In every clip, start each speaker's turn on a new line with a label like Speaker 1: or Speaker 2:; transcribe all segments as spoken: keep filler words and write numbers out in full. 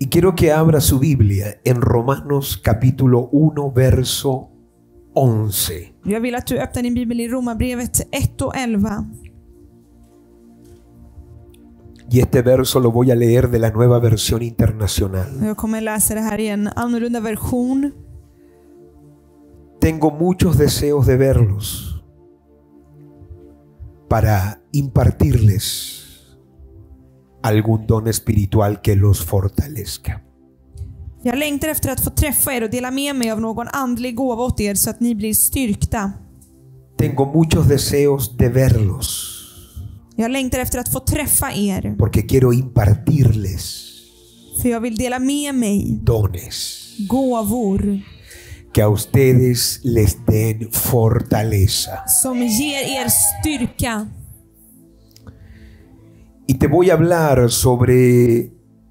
Speaker 1: Y quiero que abra su Biblia en Romanos capítulo uno, verso once.
Speaker 2: Jag vill att du öppnar din bibel i Romarbrevet ett och elva.
Speaker 1: Y este verso lo voy a leer de la Nueva Versión Internacional.
Speaker 2: Jag kommer läsa det här i en annorlunda version.
Speaker 1: Tengo muchos deseos de verlos para impartirles algún don espiritual que los fortalezca.
Speaker 2: Jag längtar efter att få träffa er och dela med mig av någon andlig gåva åt er så att ni blir styrkta.
Speaker 1: Tengo muchos deseos de verlos
Speaker 2: Jag längtar efter att få träffa er.
Speaker 1: porque quiero impartirles
Speaker 2: För jag vill dela med mig
Speaker 1: dones
Speaker 2: gåvor
Speaker 1: que a ustedes les den fortaleza.
Speaker 2: som ger er styrka.
Speaker 1: Y te voy a hablar sobre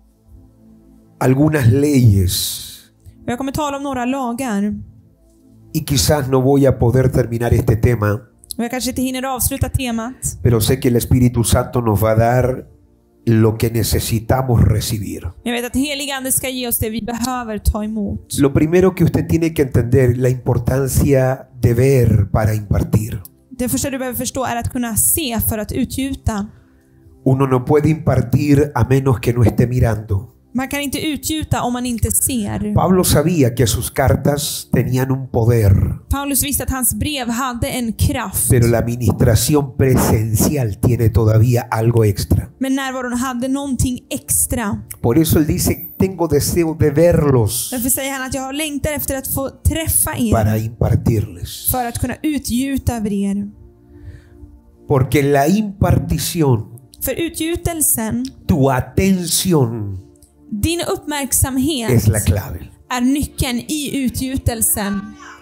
Speaker 1: algunas leyes.
Speaker 2: Jag kommer tala om några lagar.
Speaker 1: Y quizás no voy a poder terminar este tema,
Speaker 2: Och jag kanske inte hinner avsluta temat.
Speaker 1: pero sé que el Espíritu Santo nos va a dar lo que necesitamos recibir.
Speaker 2: Jag vet att helig ande ska ge oss det vi behöver ta emot.
Speaker 1: Lo primero que usted tiene que entender, la importancia de ver para impartir.
Speaker 2: Det första du behöver förstå är att kunna se för att utgjuta.
Speaker 1: Uno no puede impartir a menos que no esté mirando.
Speaker 2: Man kan inte utgjuta om man inte ser.
Speaker 1: Pablo sabía que sus cartas tenían un poder,
Speaker 2: Paulus visste att hans brev hade en kraft.
Speaker 1: pero la administración presencial tiene todavía algo extra.
Speaker 2: Men närvaron hade någonting extra.
Speaker 1: Por eso él dice, tengo deseo de verlos
Speaker 2: Därför säger han att jag längtar efter att få träffa er.
Speaker 1: para impartirles.
Speaker 2: För att kunna utgjuta över er.
Speaker 1: Porque la impartición,
Speaker 2: För utgjutelsen,
Speaker 1: tu atención
Speaker 2: din uppmärksamhet
Speaker 1: es la clave.
Speaker 2: är nyckeln i utgjutelsen.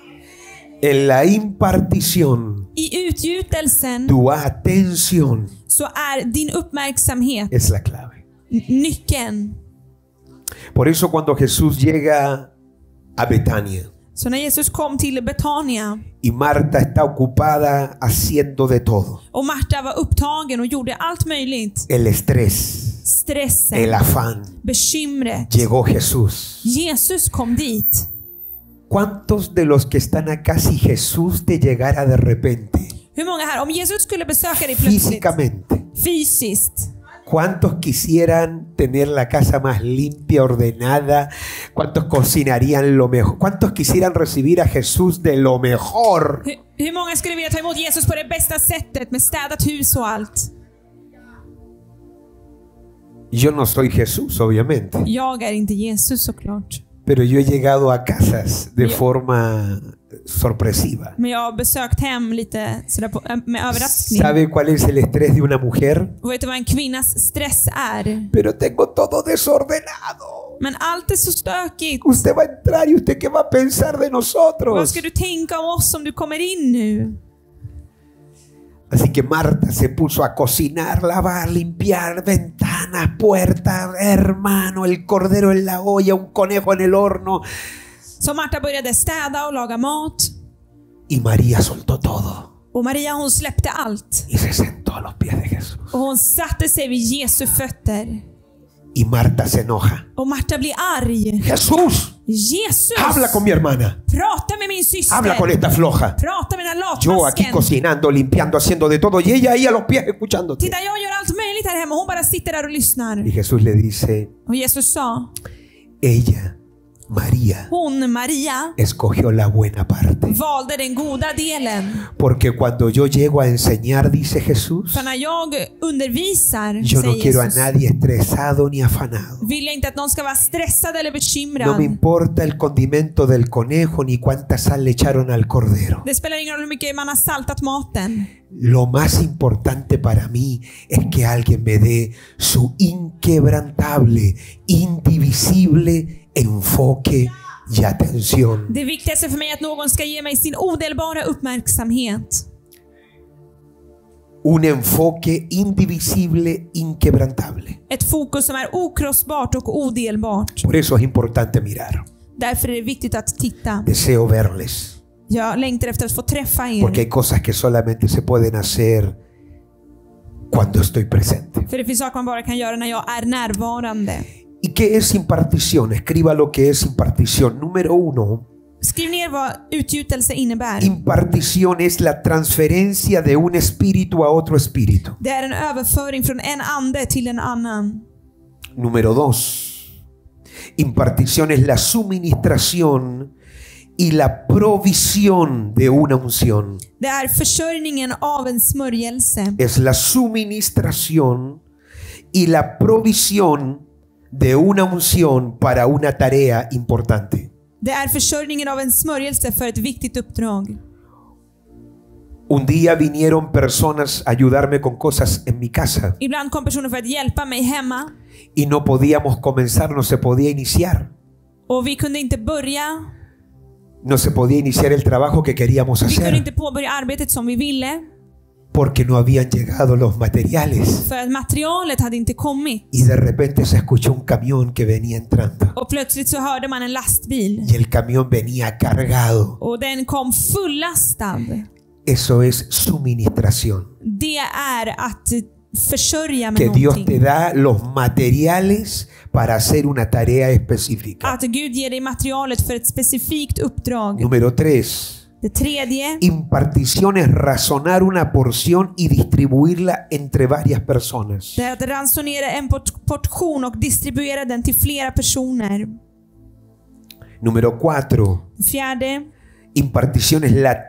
Speaker 1: En la impartición,
Speaker 2: I utgjutelsen
Speaker 1: tu atención
Speaker 2: så är din uppmärksamhet
Speaker 1: es la clave.
Speaker 2: nyckeln.
Speaker 1: Por eso cuando Jesús llega a Betania
Speaker 2: Så när Jesus kom till Betania
Speaker 1: y Marta está ocupada haciendo de todo,
Speaker 2: och Marta var upptagen och gjorde allt möjligt,
Speaker 1: el estrés,
Speaker 2: stressen,
Speaker 1: el afán,
Speaker 2: bekymret,
Speaker 1: llegó Jesús.
Speaker 2: Jesus kom dit.
Speaker 1: ¿Cuántos de los que están acá, si Jesús te llegara de repente,
Speaker 2: Hur många här, om Jesus skulle besöka dig plötsligt,
Speaker 1: físicamente,
Speaker 2: fysiskt,
Speaker 1: cuántos quisieran tener la casa más limpia, ordenada? ¿Cuántos cocinarían lo mejor? ¿Cuántos quisieran recibir a Jesús de lo mejor?
Speaker 2: hur, hur många skulle vilja ta emot Jesus på det bästa sättet med städat hus och allt?
Speaker 1: Yo no soy Jesús, obviamente,
Speaker 2: Jag är inte Jesus såklart.
Speaker 1: pero yo he llegado a casas de forma sorpresiva.
Speaker 2: Men jag har besökt hem lite sådär på, med överraskning.
Speaker 1: ¿Sabe cuál es el estrés de una mujer?
Speaker 2: Och vet du vad en kvinnas stress är?
Speaker 1: Pero tengo todo desordenado.
Speaker 2: Men allt är så stökigt.
Speaker 1: Usted va a entrar y usted qué va a pensar de
Speaker 2: Vad
Speaker 1: nosotros.
Speaker 2: ska du tänka om oss om du kommer in nu?
Speaker 1: Así que Marta se puso a cocinar, lavar, limpiar ventanas, puertas, hermano, el cordero en la olla, un conejo en el horno.
Speaker 2: Så Marta började städa och laga mat.
Speaker 1: Y María soltó todo
Speaker 2: Och Maria hon släppte allt.
Speaker 1: y se sentó a los pies de Jesús.
Speaker 2: Och hon satte sig vid Jesu fötter.
Speaker 1: Y Marta se enoja.
Speaker 2: Och Marta blir arg.
Speaker 1: Jesús,
Speaker 2: Jesus!
Speaker 1: habla con mi hermana.
Speaker 2: Prata med min syster.
Speaker 1: Habla con esta floja.
Speaker 2: Prata med den här
Speaker 1: Yo aquí
Speaker 2: latmasken.
Speaker 1: cocinando, limpiando, haciendo de todo y ella ahí a los pies escuchándote.
Speaker 2: Titta, jag gör allt möjligt här hemma. Hon bara sitter där och lyssnar.
Speaker 1: Y Jesús le dice,
Speaker 2: Och Jesus sa,
Speaker 1: ella, María,
Speaker 2: hon, Maria,
Speaker 1: escogió la buena parte.
Speaker 2: valde den goda delen.
Speaker 1: Porque cuando yo llego a enseñar, dice Jesús,
Speaker 2: För när jag undervisar,
Speaker 1: yo no
Speaker 2: säger
Speaker 1: quiero a
Speaker 2: Jesus,
Speaker 1: nadie estresado ni afanado.
Speaker 2: vill jag inte att någon ska vara stressad eller bekymrad.
Speaker 1: No me importa el condimento del conejo ni cuánta sal le echaron al cordero.
Speaker 2: Det spelar ingen roll hur mycket man har saltat maten.
Speaker 1: Lo más importante para mí es que alguien me dé su inquebrantable, indivisible enfoque y atención.
Speaker 2: Det viktigaste för mig är att någon ska ge mig sin odelbara uppmärksamhet.
Speaker 1: Un enfoque indivisible, inquebrantable.
Speaker 2: Ett fokus som är okrossbart och odelbart.
Speaker 1: Por eso es importante mirar.
Speaker 2: Därför är det viktigt att titta.
Speaker 1: Deseo verles.
Speaker 2: Jag längtar efter att få träffa er.
Speaker 1: Porque hay cosas que solamente se pueden hacer cuando estoy presente.
Speaker 2: För det finns saker man bara kan göra när jag är närvarande.
Speaker 1: Y qué es impartición? Escriba lo que es impartición. Número uno.
Speaker 2: Skriv ner vad utgjutelse innebär.
Speaker 1: Impartición es la transferencia de un espíritu a otro espíritu.
Speaker 2: Det är en överföring från en ande till en annan.
Speaker 1: Número dos. Impartición es la suministración y la provisión de una unción.
Speaker 2: Det är försörjningen av en smörjelse.
Speaker 1: Es la suministración y la provisión de una unción para una tarea importante.
Speaker 2: Det är försörjningen av en smörjelse för ett viktigt uppdrag.
Speaker 1: Un día vinieron personas a ayudarme con cosas en mi casa.
Speaker 2: Ibland kom personer för att hjälpa mig hemma.
Speaker 1: Y no podíamos comenzar, no se podía iniciar.
Speaker 2: Och vi kunde inte börja.
Speaker 1: No se podía iniciar el trabajo que queríamos
Speaker 2: Vi kunde
Speaker 1: hacer.
Speaker 2: inte påbörja arbetet som vi ville.
Speaker 1: Porque no habían llegado los materiales.
Speaker 2: För att materialet hade inte kommit.
Speaker 1: Y de repente se escuchó un camión que venía entrando.
Speaker 2: Och plötsligt så hörde man en lastbil.
Speaker 1: Y el camión venía cargado.
Speaker 2: Och den kom fullastad.
Speaker 1: Eso es suministración.
Speaker 2: Det är att försörja med
Speaker 1: Que Dios
Speaker 2: någonting.
Speaker 1: te da los materiales para hacer una tarea específica.
Speaker 2: Att Gud ger dig materialet för ett specifikt uppdrag.
Speaker 1: Número tres.
Speaker 2: Det tredje.
Speaker 1: Impartición es razonar una porción y distribuirla entre varias personas.
Speaker 2: Det är att ransonera en port- portion och distribuera den till flera personer.
Speaker 1: Número cuatro.
Speaker 2: Fjärde.
Speaker 1: Impartición es la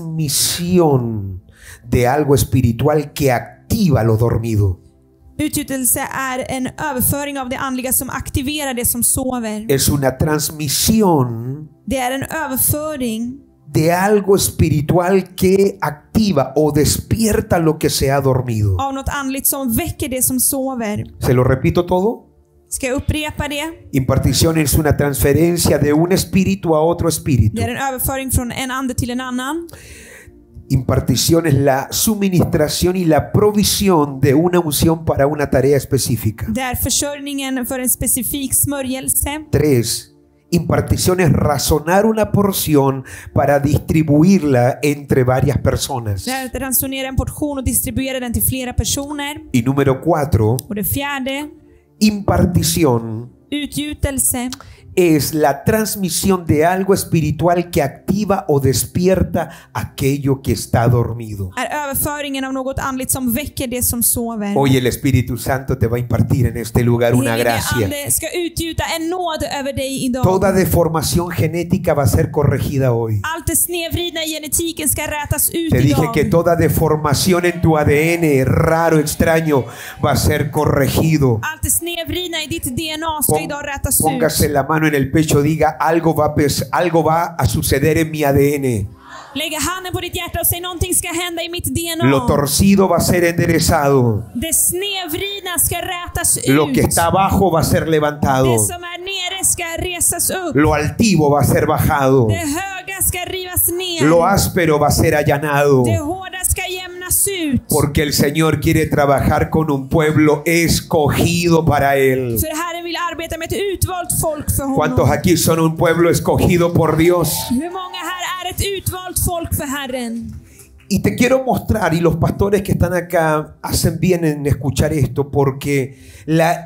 Speaker 1: transmisión de algo espiritual que activa lo dormido.
Speaker 2: Utgjutelse är en överföring av det andliga som aktiverar det som sover.
Speaker 1: Es una transmisión
Speaker 2: Det är en överföring
Speaker 1: de algo espiritual que activa o despierta lo que se ha dormido.
Speaker 2: av något andligt som väcker det som sover.
Speaker 1: ¿Se lo repito todo?
Speaker 2: Ska jag upprepa det?
Speaker 1: Impartición es una transferencia de un espíritu a otro espíritu.
Speaker 2: Det är en överföring från en ande till en annan.
Speaker 1: Impartición es la suministración y la provisión de una unción para una tarea específica.
Speaker 2: Det är försörjningen för en specifik smörjelse.
Speaker 1: Tres. Impartición es razonar una porción para distribuirla entre varias personas.
Speaker 2: Det är att ransonera en portion och distribuera den till flera personer.
Speaker 1: Y número cuatro.
Speaker 2: Och det fjärde.
Speaker 1: Impartición
Speaker 2: Utgjutelse
Speaker 1: es la transmisión de algo espiritual que activa o despierta aquello que está dormido.
Speaker 2: är överföringen av något andligt som väcker det som sover.
Speaker 1: Hoy el Espíritu Santo te va a impartir en este lugar una
Speaker 2: Helige
Speaker 1: gracia.
Speaker 2: Ande ska utgjuta en nåd över dig idag.
Speaker 1: Toda deformación genética va a ser corregida hoy.
Speaker 2: Allt det snedvridna i genetiken ska rätas ut
Speaker 1: Te dije
Speaker 2: idag.
Speaker 1: que toda deformación en tu A D N, raro, extraño, va a ser corregido.
Speaker 2: Allt det snedvridna i ditt D N A ska
Speaker 1: Pon-
Speaker 2: idag rätas
Speaker 1: Póngase
Speaker 2: ut.
Speaker 1: la mano en el pecho, diga algo va, a pes- algo va a suceder en mi A D N.
Speaker 2: Lägg handen på ditt hjärta och säg någonting ska hända i mitt D N A.
Speaker 1: Lo torcido va a ser enderezado.
Speaker 2: Det snedvridna ska rätas
Speaker 1: Lo que
Speaker 2: ut.
Speaker 1: está abajo va a ser levantado.
Speaker 2: Det som är nere ska resas upp.
Speaker 1: Lo altivo va a ser bajado.
Speaker 2: Det höga ska rivas ner.
Speaker 1: Lo áspero va a ser allanado.
Speaker 2: Det hårda ska jämnas ut.
Speaker 1: Porque el Señor quiere trabajar con un pueblo escogido para Él.
Speaker 2: För Herren vill arbeta med ett utvalt folk för
Speaker 1: ¿Cuántos
Speaker 2: honom.
Speaker 1: aquí son un pueblo escogido por Dios?
Speaker 2: Hur många här är ett utvalt folk för Herren?
Speaker 1: Y te quiero mostrar, y los pastores que están acá hacen bien en escuchar esto, porque la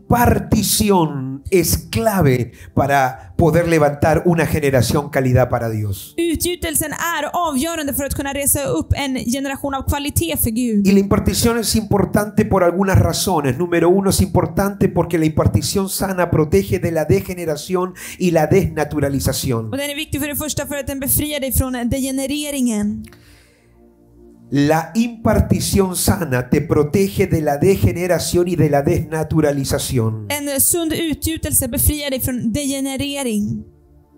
Speaker 1: impartición es clave para poder levantar una generación calidad para Dios.
Speaker 2: Utgjutelsen är avgörande för att kunna resa upp en generation av kvalitet för Gud.
Speaker 1: Y la impartición es importante por algunas razones. Número uno, es importante porque la impartición sana protege de la degeneración y la desnaturalización.
Speaker 2: Och den är viktig för det första för att den befriar dig från degenereringen.
Speaker 1: La impartición sana te protege de la degeneración y de la desnaturalización.
Speaker 2: En sund utgjutelse befriar dig från degenerering.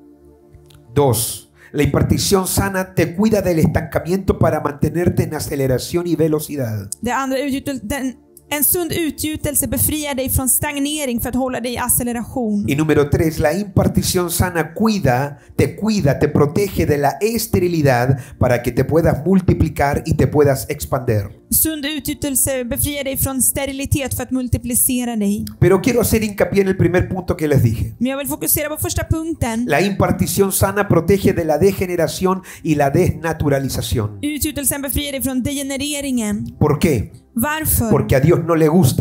Speaker 1: Dos, la impartición sana te cuida del estancamiento para mantenerte en aceleración y velocidad.
Speaker 2: Det andra utgjutel- den, en sund utgjutelse befriar dig från stagnering för att hålla dig i acceleration.
Speaker 1: Y número tres, la impartición sana cuida, te cuida, te protege de la esterilidad para que te puedas multiplicar y te puedas expander.
Speaker 2: Sund utgjutelse befriar dig från sterilitet för att multiplicera dig.
Speaker 1: Pero quiero hacer hincapié en el primer punto que les dije.
Speaker 2: Men jag vill fokusera på första punkten.
Speaker 1: La impartición sana protege de la degeneración y la desnaturalización.
Speaker 2: Utgjutelsen befriar dig från degenereringen.
Speaker 1: ¿Por qué?
Speaker 2: Varför?
Speaker 1: Porque a Dios no le gusta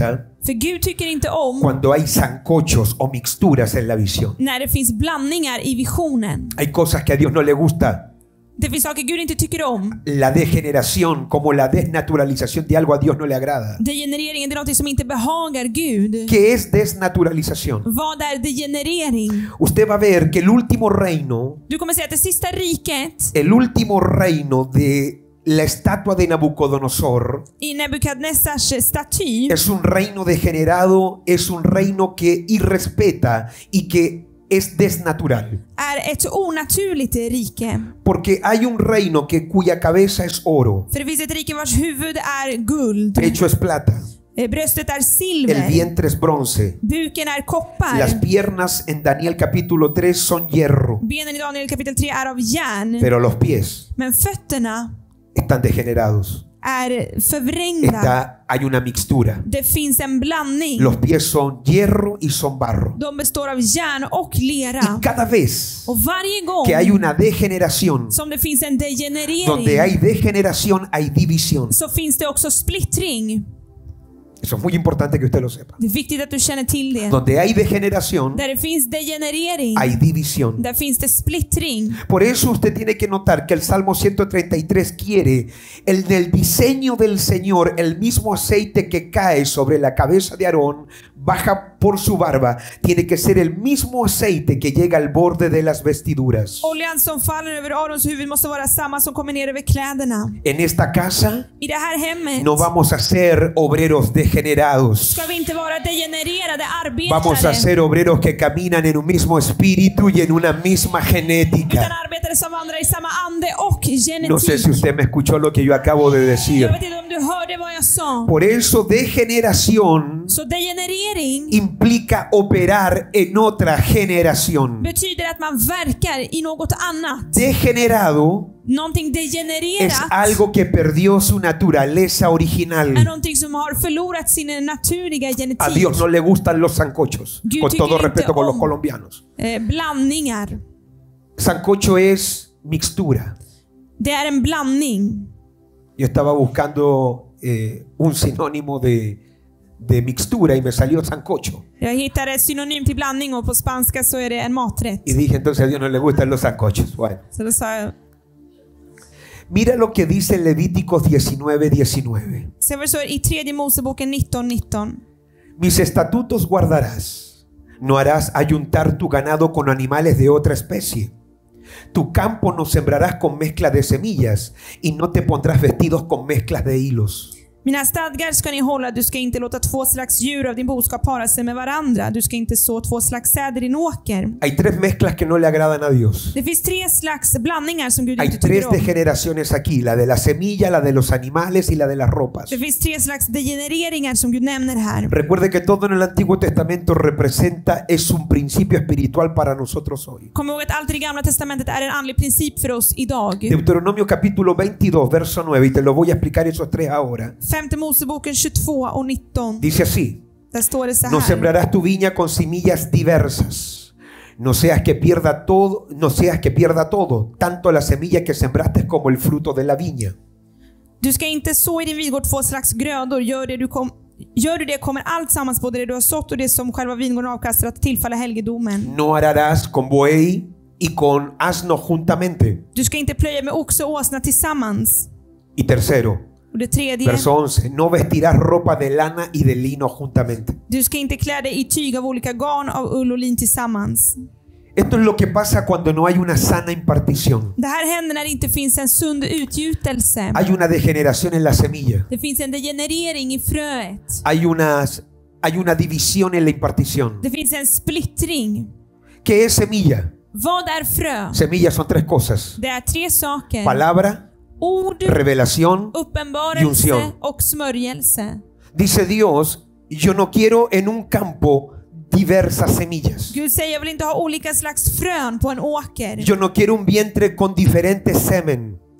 Speaker 2: För Gud tycker inte om
Speaker 1: cuando hay sancochos o mixturas en la visión.
Speaker 2: när det finns blandningar i visionen.
Speaker 1: Hay cosas que a Dios no le gusta.
Speaker 2: Det finns saker Gud inte tycker om.
Speaker 1: La degeneración, como la desnaturalización de algo, a Dios no le agrada.
Speaker 2: Degenereringen är något som inte behagar Gud.
Speaker 1: ¿Qué es desnaturalización?
Speaker 2: Vad är degenerering?
Speaker 1: Usted va a ver que el último reino,
Speaker 2: Du kommer se att det sista riket
Speaker 1: el último reino de la estatua de Nabucodonosor
Speaker 2: i Nebukadnessars staty
Speaker 1: es un reino degenerado, es un reino que irrespeta y que es desnatural.
Speaker 2: är ett onaturligt rike.
Speaker 1: Porque hay un reino que cuya cabeza es oro,
Speaker 2: För det finns ett rike vars huvud är guld.
Speaker 1: pecho es plata,
Speaker 2: Eh, Bröstet är
Speaker 1: el
Speaker 2: silver.
Speaker 1: vientre es bronce,
Speaker 2: Buken är
Speaker 1: las
Speaker 2: koppar.
Speaker 1: piernas en Daniel capítulo tres son hierro,
Speaker 2: Benen i Daniel kapitel tre är av järn.
Speaker 1: pero los pies
Speaker 2: Men fötterna
Speaker 1: están degenerados.
Speaker 2: är förvrängda.
Speaker 1: Está, hay una mixtura.
Speaker 2: Det finns en blandning.
Speaker 1: Los pies son hierro y son barro.
Speaker 2: De består av järn och
Speaker 1: Y
Speaker 2: lera.
Speaker 1: cada vez
Speaker 2: Och varje gång
Speaker 1: que hay una degeneración,
Speaker 2: som det finns en degenerering
Speaker 1: donde hay degeneración hay división.
Speaker 2: så finns det också splittring.
Speaker 1: Eso es muy importante que usted lo sepa.
Speaker 2: Det är viktigt att du känner till det.
Speaker 1: Donde hay degeneración
Speaker 2: Där det finns degenerering,
Speaker 1: hay división.
Speaker 2: där finns det splittring.
Speaker 1: Por eso usted tiene que notar que el Salmo ciento treinta y tres quiere el del diseño del Señor, el mismo aceite que cae sobre la cabeza de Aarón, baja por su barba, tiene que ser el mismo aceite que llega al borde de las vestiduras.
Speaker 2: Oljan som faller över Arons huvud måste vara samma som kommer ner över kläderna.
Speaker 1: En esta casa
Speaker 2: I det här hemmet
Speaker 1: no vamos a ser obreros degenerados.
Speaker 2: ska vi inte vara degenererade
Speaker 1: Vamos a
Speaker 2: arbetare,
Speaker 1: ser obreros que caminan en un mismo espíritu y en una misma genética.
Speaker 2: utan arbetare som vandrar i samma ande och
Speaker 1: No sé si
Speaker 2: genetik.
Speaker 1: usted me escuchó lo que yo acabo de decir.
Speaker 2: Jag vet inte om du hörde vad jag sa.
Speaker 1: Por eso degeneración
Speaker 2: Så degenerering
Speaker 1: implica operar en otra generación.
Speaker 2: betyder att man verkar i något annat.
Speaker 1: Degenerado
Speaker 2: Någonting
Speaker 1: es
Speaker 2: degenererat
Speaker 1: algo que perdió su naturaleza
Speaker 2: är
Speaker 1: original.
Speaker 2: någonting som har förlorat sin naturliga
Speaker 1: A
Speaker 2: genetik.
Speaker 1: Dios no le gustan los sancochos,
Speaker 2: Dios
Speaker 1: con todo
Speaker 2: tycker inte
Speaker 1: respeto con los
Speaker 2: om-
Speaker 1: colombianos.
Speaker 2: Eh, blandningar.
Speaker 1: Sancocho es mixtura.
Speaker 2: Det är en blandning.
Speaker 1: Yo estaba buscando eh, un sinónimo de, de mixtura y me salió sancocho.
Speaker 2: Jag hittade ett synonym till blandning och på spanska så är det en maträtt.
Speaker 1: Y dije, entonces a Dios no le gustan los sancochos. Bueno,
Speaker 2: Så då sa jag,
Speaker 1: mira lo que dice Levíticos diecinueve diecinueve.
Speaker 2: så det står i tredje Moseboken nitton nitton.
Speaker 1: Mis estatutos guardarás. No harás ayuntar tu ganado con animales de otra especie. Tu campo no sembrarás con mezcla de semillas y no te pondrás vestidos con mezclas de hilos.
Speaker 2: Mina stadgar ska ni hålla. Du ska inte låta två slags djur av din boskap para sig med varandra. Du ska inte så två slags säder i din åker.
Speaker 1: Hay tres mezclas que no le agradan a Dios.
Speaker 2: Det finns tre slags blandningar som Gud
Speaker 1: Hay
Speaker 2: inte
Speaker 1: tres
Speaker 2: tycker om.
Speaker 1: degeneraciones aquí, la de la semilla, la de los animales y la de las ropas.
Speaker 2: Det finns tre slags degenereringar som Gud nämner här.
Speaker 1: Recuerde que todo en el Antiguo Testamento representa, es un principio espiritual para nosotros hoy.
Speaker 2: Kom ihåg att allt i det gamla testamentet är en andlig princip för oss idag.
Speaker 1: Deuteronomio capítulo veintidós, verso nueve, y te lo voy a explicar esos tres ahora.
Speaker 2: Femte Moseboken tjugotvå och nitton.
Speaker 1: Dice así:
Speaker 2: Där står det så
Speaker 1: no
Speaker 2: här.
Speaker 1: sembrarás tu viña con semillas diversas. No seas que pierda todo, no seas que pierda todo, tanto la semilla que sembraste como el fruto de la viña.
Speaker 2: Du ska inte så i din vingård två slags grödor. Gör, det du kom, gör du det kommer allt sammans, både det du har sått och det som själva vingården avkastar, att tillfalla helgedomen.
Speaker 1: No ararás con buey y con asno juntamente.
Speaker 2: Du ska inte plöja med oxe och åsna tillsammans.
Speaker 1: Y tercero,
Speaker 2: Och det tredje,
Speaker 1: verso once, no vestirás ropa de lana y de lino juntamente.
Speaker 2: du ska inte klä dig i tyg av olika garn av ull och lin tillsammans.
Speaker 1: Esto es lo que pasa cuando no hay una sana impartición.
Speaker 2: Det här händer när det inte finns en sund utgjutelse.
Speaker 1: Hay una degeneración en la semilla.
Speaker 2: Det finns en degenerering i fröet.
Speaker 1: Hay, unas, hay una división en la impartición.
Speaker 2: Det finns en splittring.
Speaker 1: ¿Qué es semilla?
Speaker 2: Vad är frö?
Speaker 1: Semillas son tres cosas:
Speaker 2: Det är tre saker.
Speaker 1: palabra,
Speaker 2: Ord,
Speaker 1: revelación y
Speaker 2: uppenbarelse
Speaker 1: unción.
Speaker 2: och smörjelse.
Speaker 1: Dice Dios, yo no quiero en un campo diversas semillas.
Speaker 2: Gud säger, jag vill inte ha olika slags frön på en åker.
Speaker 1: Yo no quiero un vientre con diferentes semen.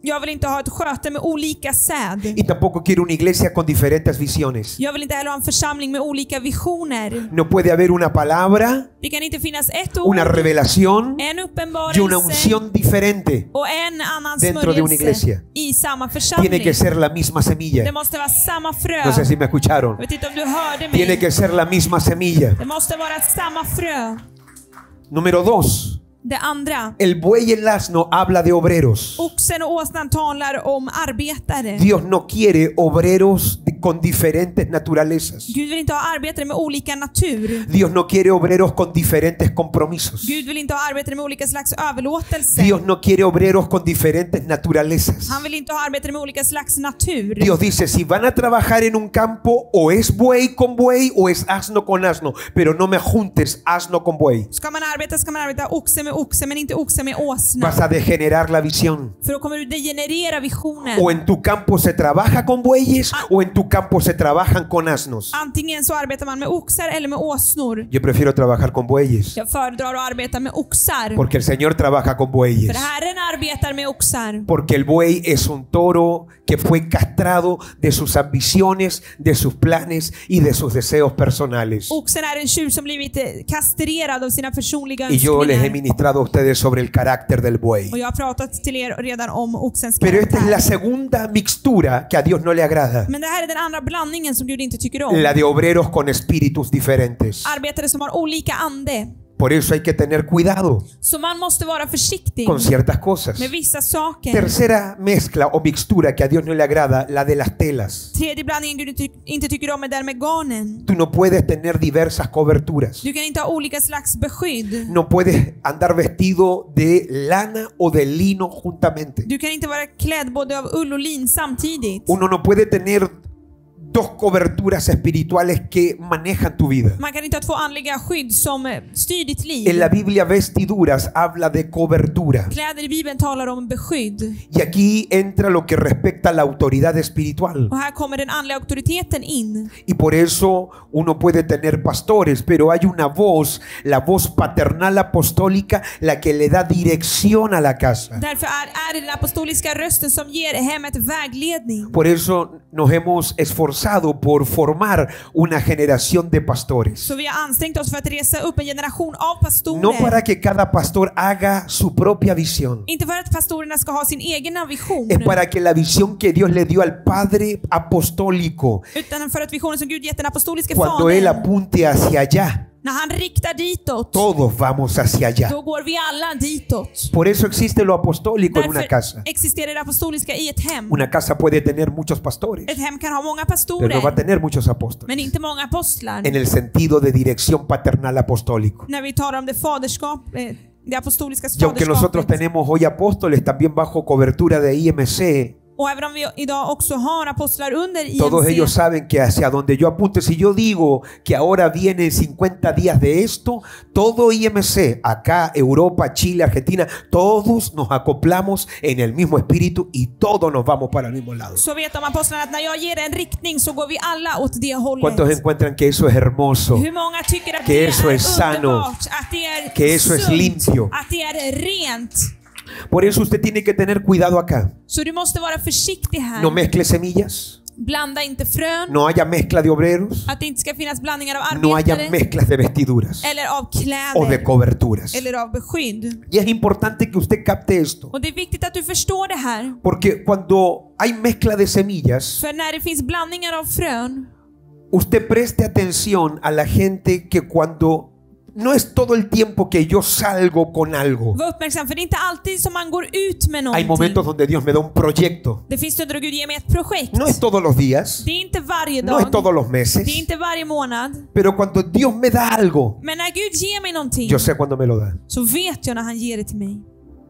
Speaker 2: Jag vill inte ha ett sköte med olika säd.
Speaker 1: Y tampoco quiero una iglesia con diferentes visiones.
Speaker 2: Jag vill inte heller ha en församling med olika visioner.
Speaker 1: No puede haber una palabra,
Speaker 2: Det kan inte finnas ett ord,
Speaker 1: una revelación
Speaker 2: en
Speaker 1: y una
Speaker 2: uppenbarelse
Speaker 1: unción diferente.
Speaker 2: och en annan
Speaker 1: dentro de una
Speaker 2: smörjelse
Speaker 1: iglesia.
Speaker 2: i samma
Speaker 1: Tiene
Speaker 2: församling.
Speaker 1: que ser la misma
Speaker 2: Det
Speaker 1: semilla.
Speaker 2: måste vara samma frö.
Speaker 1: No sé si me escucharon.
Speaker 2: Jag vet inte om du hörde
Speaker 1: Tiene
Speaker 2: mig.
Speaker 1: que ser la misma semilla.
Speaker 2: Det måste vara samma frö.
Speaker 1: Número dos.
Speaker 2: Det andra.
Speaker 1: El buey y el asno habla de obreros.
Speaker 2: Oxen och åsnan talar om arbetare.
Speaker 1: Dios no quiere obreros de- con diferentes naturalezas.
Speaker 2: Gud vill inte ha arbetare med olika natur.
Speaker 1: Dios no quiere obreros con diferentes compromisos.
Speaker 2: Gud vill inte ha arbetare med olika slags överlåtelse.
Speaker 1: Dios no quiere obreros con diferentes naturalezas.
Speaker 2: Han vill inte ha arbetare med olika slags natur.
Speaker 1: Dios dice, si van a trabajar en un campo, o es buey con buey o es asno con asno, pero no me juntes asno con buey.
Speaker 2: Ska man arbeta ska man arbeta oxe med oxe, men inte oxe med åsna.
Speaker 1: Vas a degenerar la visión.
Speaker 2: För då kommer du degenerera visionen.
Speaker 1: O en tu campo se trabaja con bueyes o en tu campo se trabajan con asnos.
Speaker 2: Antingen så arbetar man med oxar eller med åsnor.
Speaker 1: Yo prefiero trabajar con bueyes
Speaker 2: Jag föredrar att arbeta med oxar.
Speaker 1: porque el Señor trabaja con
Speaker 2: För
Speaker 1: bueyes.
Speaker 2: Herren arbetar med oxar.
Speaker 1: Porque el buey es un toro que fue castrado de sus ambiciones, de sus planes y de sus deseos personales.
Speaker 2: Oxen är en tjur som blivit eh, kastrerad av sina personliga
Speaker 1: Y yo les he
Speaker 2: önskningar.
Speaker 1: ministrado a ustedes sobre el carácter del buey.
Speaker 2: Och jag har pratat till er redan om oxens
Speaker 1: Pero esta es la
Speaker 2: karaktär.
Speaker 1: segunda mixtura que a Dios no le agrada.
Speaker 2: Men det här är den andra blandningen som Gud inte tycker om.
Speaker 1: La de obreros con espíritus diferentes.
Speaker 2: Arbetare som har olika ande.
Speaker 1: Por eso hay que tener cuidado
Speaker 2: Så man måste vara försiktig
Speaker 1: con ciertas cosas.
Speaker 2: med vissa saker.
Speaker 1: Tercera mezcla o mixtura que a Dios no le agrada, la de las telas.
Speaker 2: Tredje blandningen Gud ty- inte tycker om är den med garnen.
Speaker 1: Tú no puedes tener diversas coberturas.
Speaker 2: Du kan inte ha olika slags beskydd.
Speaker 1: No puedes andar vestido de lana o de lino juntamente.
Speaker 2: Du kan inte vara klädd både av ull och lin samtidigt.
Speaker 1: Uno no puede tener dos coberturas espirituales que manejan tu vida.
Speaker 2: Man kan inte ha två andliga skydd som eh, styr ditt
Speaker 1: En
Speaker 2: liv.
Speaker 1: la Biblia vestiduras habla de cobertura.
Speaker 2: Kläder i Bibeln talar om beskydd.
Speaker 1: Y aquí entra lo que respecta a la autoridad espiritual.
Speaker 2: Och här kommer den andliga auktoriteten in.
Speaker 1: Y por eso uno puede tener pastores, pero hay una voz, la voz paternal apostólica, la que le da dirección a la casa.
Speaker 2: Därför är, är det den apostoliska rösten som ger hemmet vägledning.
Speaker 1: Por eso nos hemos esforzado por formar una generación de pastores.
Speaker 2: Så vi har ansträngt oss för att resa upp en generation av pastorer.
Speaker 1: No para que cada pastor haga su propia visión.
Speaker 2: Inte för att pastorerna ska ha sin egen vision.
Speaker 1: Es para que la visión que Dios le dio al Padre apostólico,
Speaker 2: Utan för att visionen som Gud gett den apostoliska
Speaker 1: cuando Él
Speaker 2: fadern.
Speaker 1: apunte hacia allá,
Speaker 2: När han riktar ditåt.
Speaker 1: todos vamos hacia allá.
Speaker 2: Då går vi alla ditåt.
Speaker 1: Por eso existe lo apostólico en una
Speaker 2: Därför
Speaker 1: casa.
Speaker 2: existerar det apostoliska i ett hem.
Speaker 1: Una casa puede tener muchos pastores,
Speaker 2: Ett hem kan ha många
Speaker 1: pero no va a
Speaker 2: pastorer.
Speaker 1: tener muchos apóstoles.
Speaker 2: Men inte många apostlar.
Speaker 1: En el sentido de dirección paternal apostólico.
Speaker 2: När vi talar om det faderskap, eh, det apostoliska
Speaker 1: Y aunque nosotros
Speaker 2: faderskapet.
Speaker 1: tenemos hoy apóstoles también bajo cobertura de I M C,
Speaker 2: Och även om vi idag också har apostlar under
Speaker 1: todos ellos
Speaker 2: I M C.
Speaker 1: saben que hacia donde yo apunte, si yo digo que ahora vienen cincuenta días de esto, todo I M C, acá, Europa, Chile, Argentina, todos nos acoplamos en el mismo espíritu y todos nos vamos para el mismo lado.
Speaker 2: Så vet de apostlarna att när jag ger en riktning så går vi alla åt det
Speaker 1: ¿Cuántos
Speaker 2: hållet.
Speaker 1: encuentran que eso es hermoso?
Speaker 2: Hur många tycker att
Speaker 1: Que
Speaker 2: det
Speaker 1: eso
Speaker 2: är
Speaker 1: es sano.
Speaker 2: underbart, att det är
Speaker 1: Que eso es
Speaker 2: sunt,
Speaker 1: limpio.
Speaker 2: att det är rent.
Speaker 1: Por eso usted tiene que tener cuidado acá.
Speaker 2: Så du måste vara försiktig här.
Speaker 1: No mezcle semillas,
Speaker 2: Blanda inte frön.
Speaker 1: no haya mezcla de obreros,
Speaker 2: Att det inte ska finnas blandningar av
Speaker 1: no haya
Speaker 2: arbetare
Speaker 1: mezclas de vestiduras
Speaker 2: eller av
Speaker 1: o de
Speaker 2: kläder
Speaker 1: coberturas.
Speaker 2: eller av beskydd.
Speaker 1: Y es importante que usted capte esto,
Speaker 2: Och det är viktigt att du förstår det här.
Speaker 1: porque cuando hay mezcla de semillas,
Speaker 2: För när det finns blandningar av frön,
Speaker 1: usted preste atención a la gente que cuando no es todo el tiempo que yo salgo con algo.
Speaker 2: var uppmärksam, för det är inte alltid som man går ut med
Speaker 1: Hay
Speaker 2: någonting.
Speaker 1: momentos donde Dios me da un proyecto.
Speaker 2: Det finns stunder då Gud ger mig ett projekt.
Speaker 1: No es todos los días,
Speaker 2: Det är inte varje
Speaker 1: no es
Speaker 2: dag.
Speaker 1: todos los
Speaker 2: Det är
Speaker 1: meses,
Speaker 2: inte varje månad.
Speaker 1: pero cuando Dios me da algo,
Speaker 2: Men när Gud ger mig någonting
Speaker 1: yo sé cuándo me lo da.
Speaker 2: så vet jag när han ger det till mig.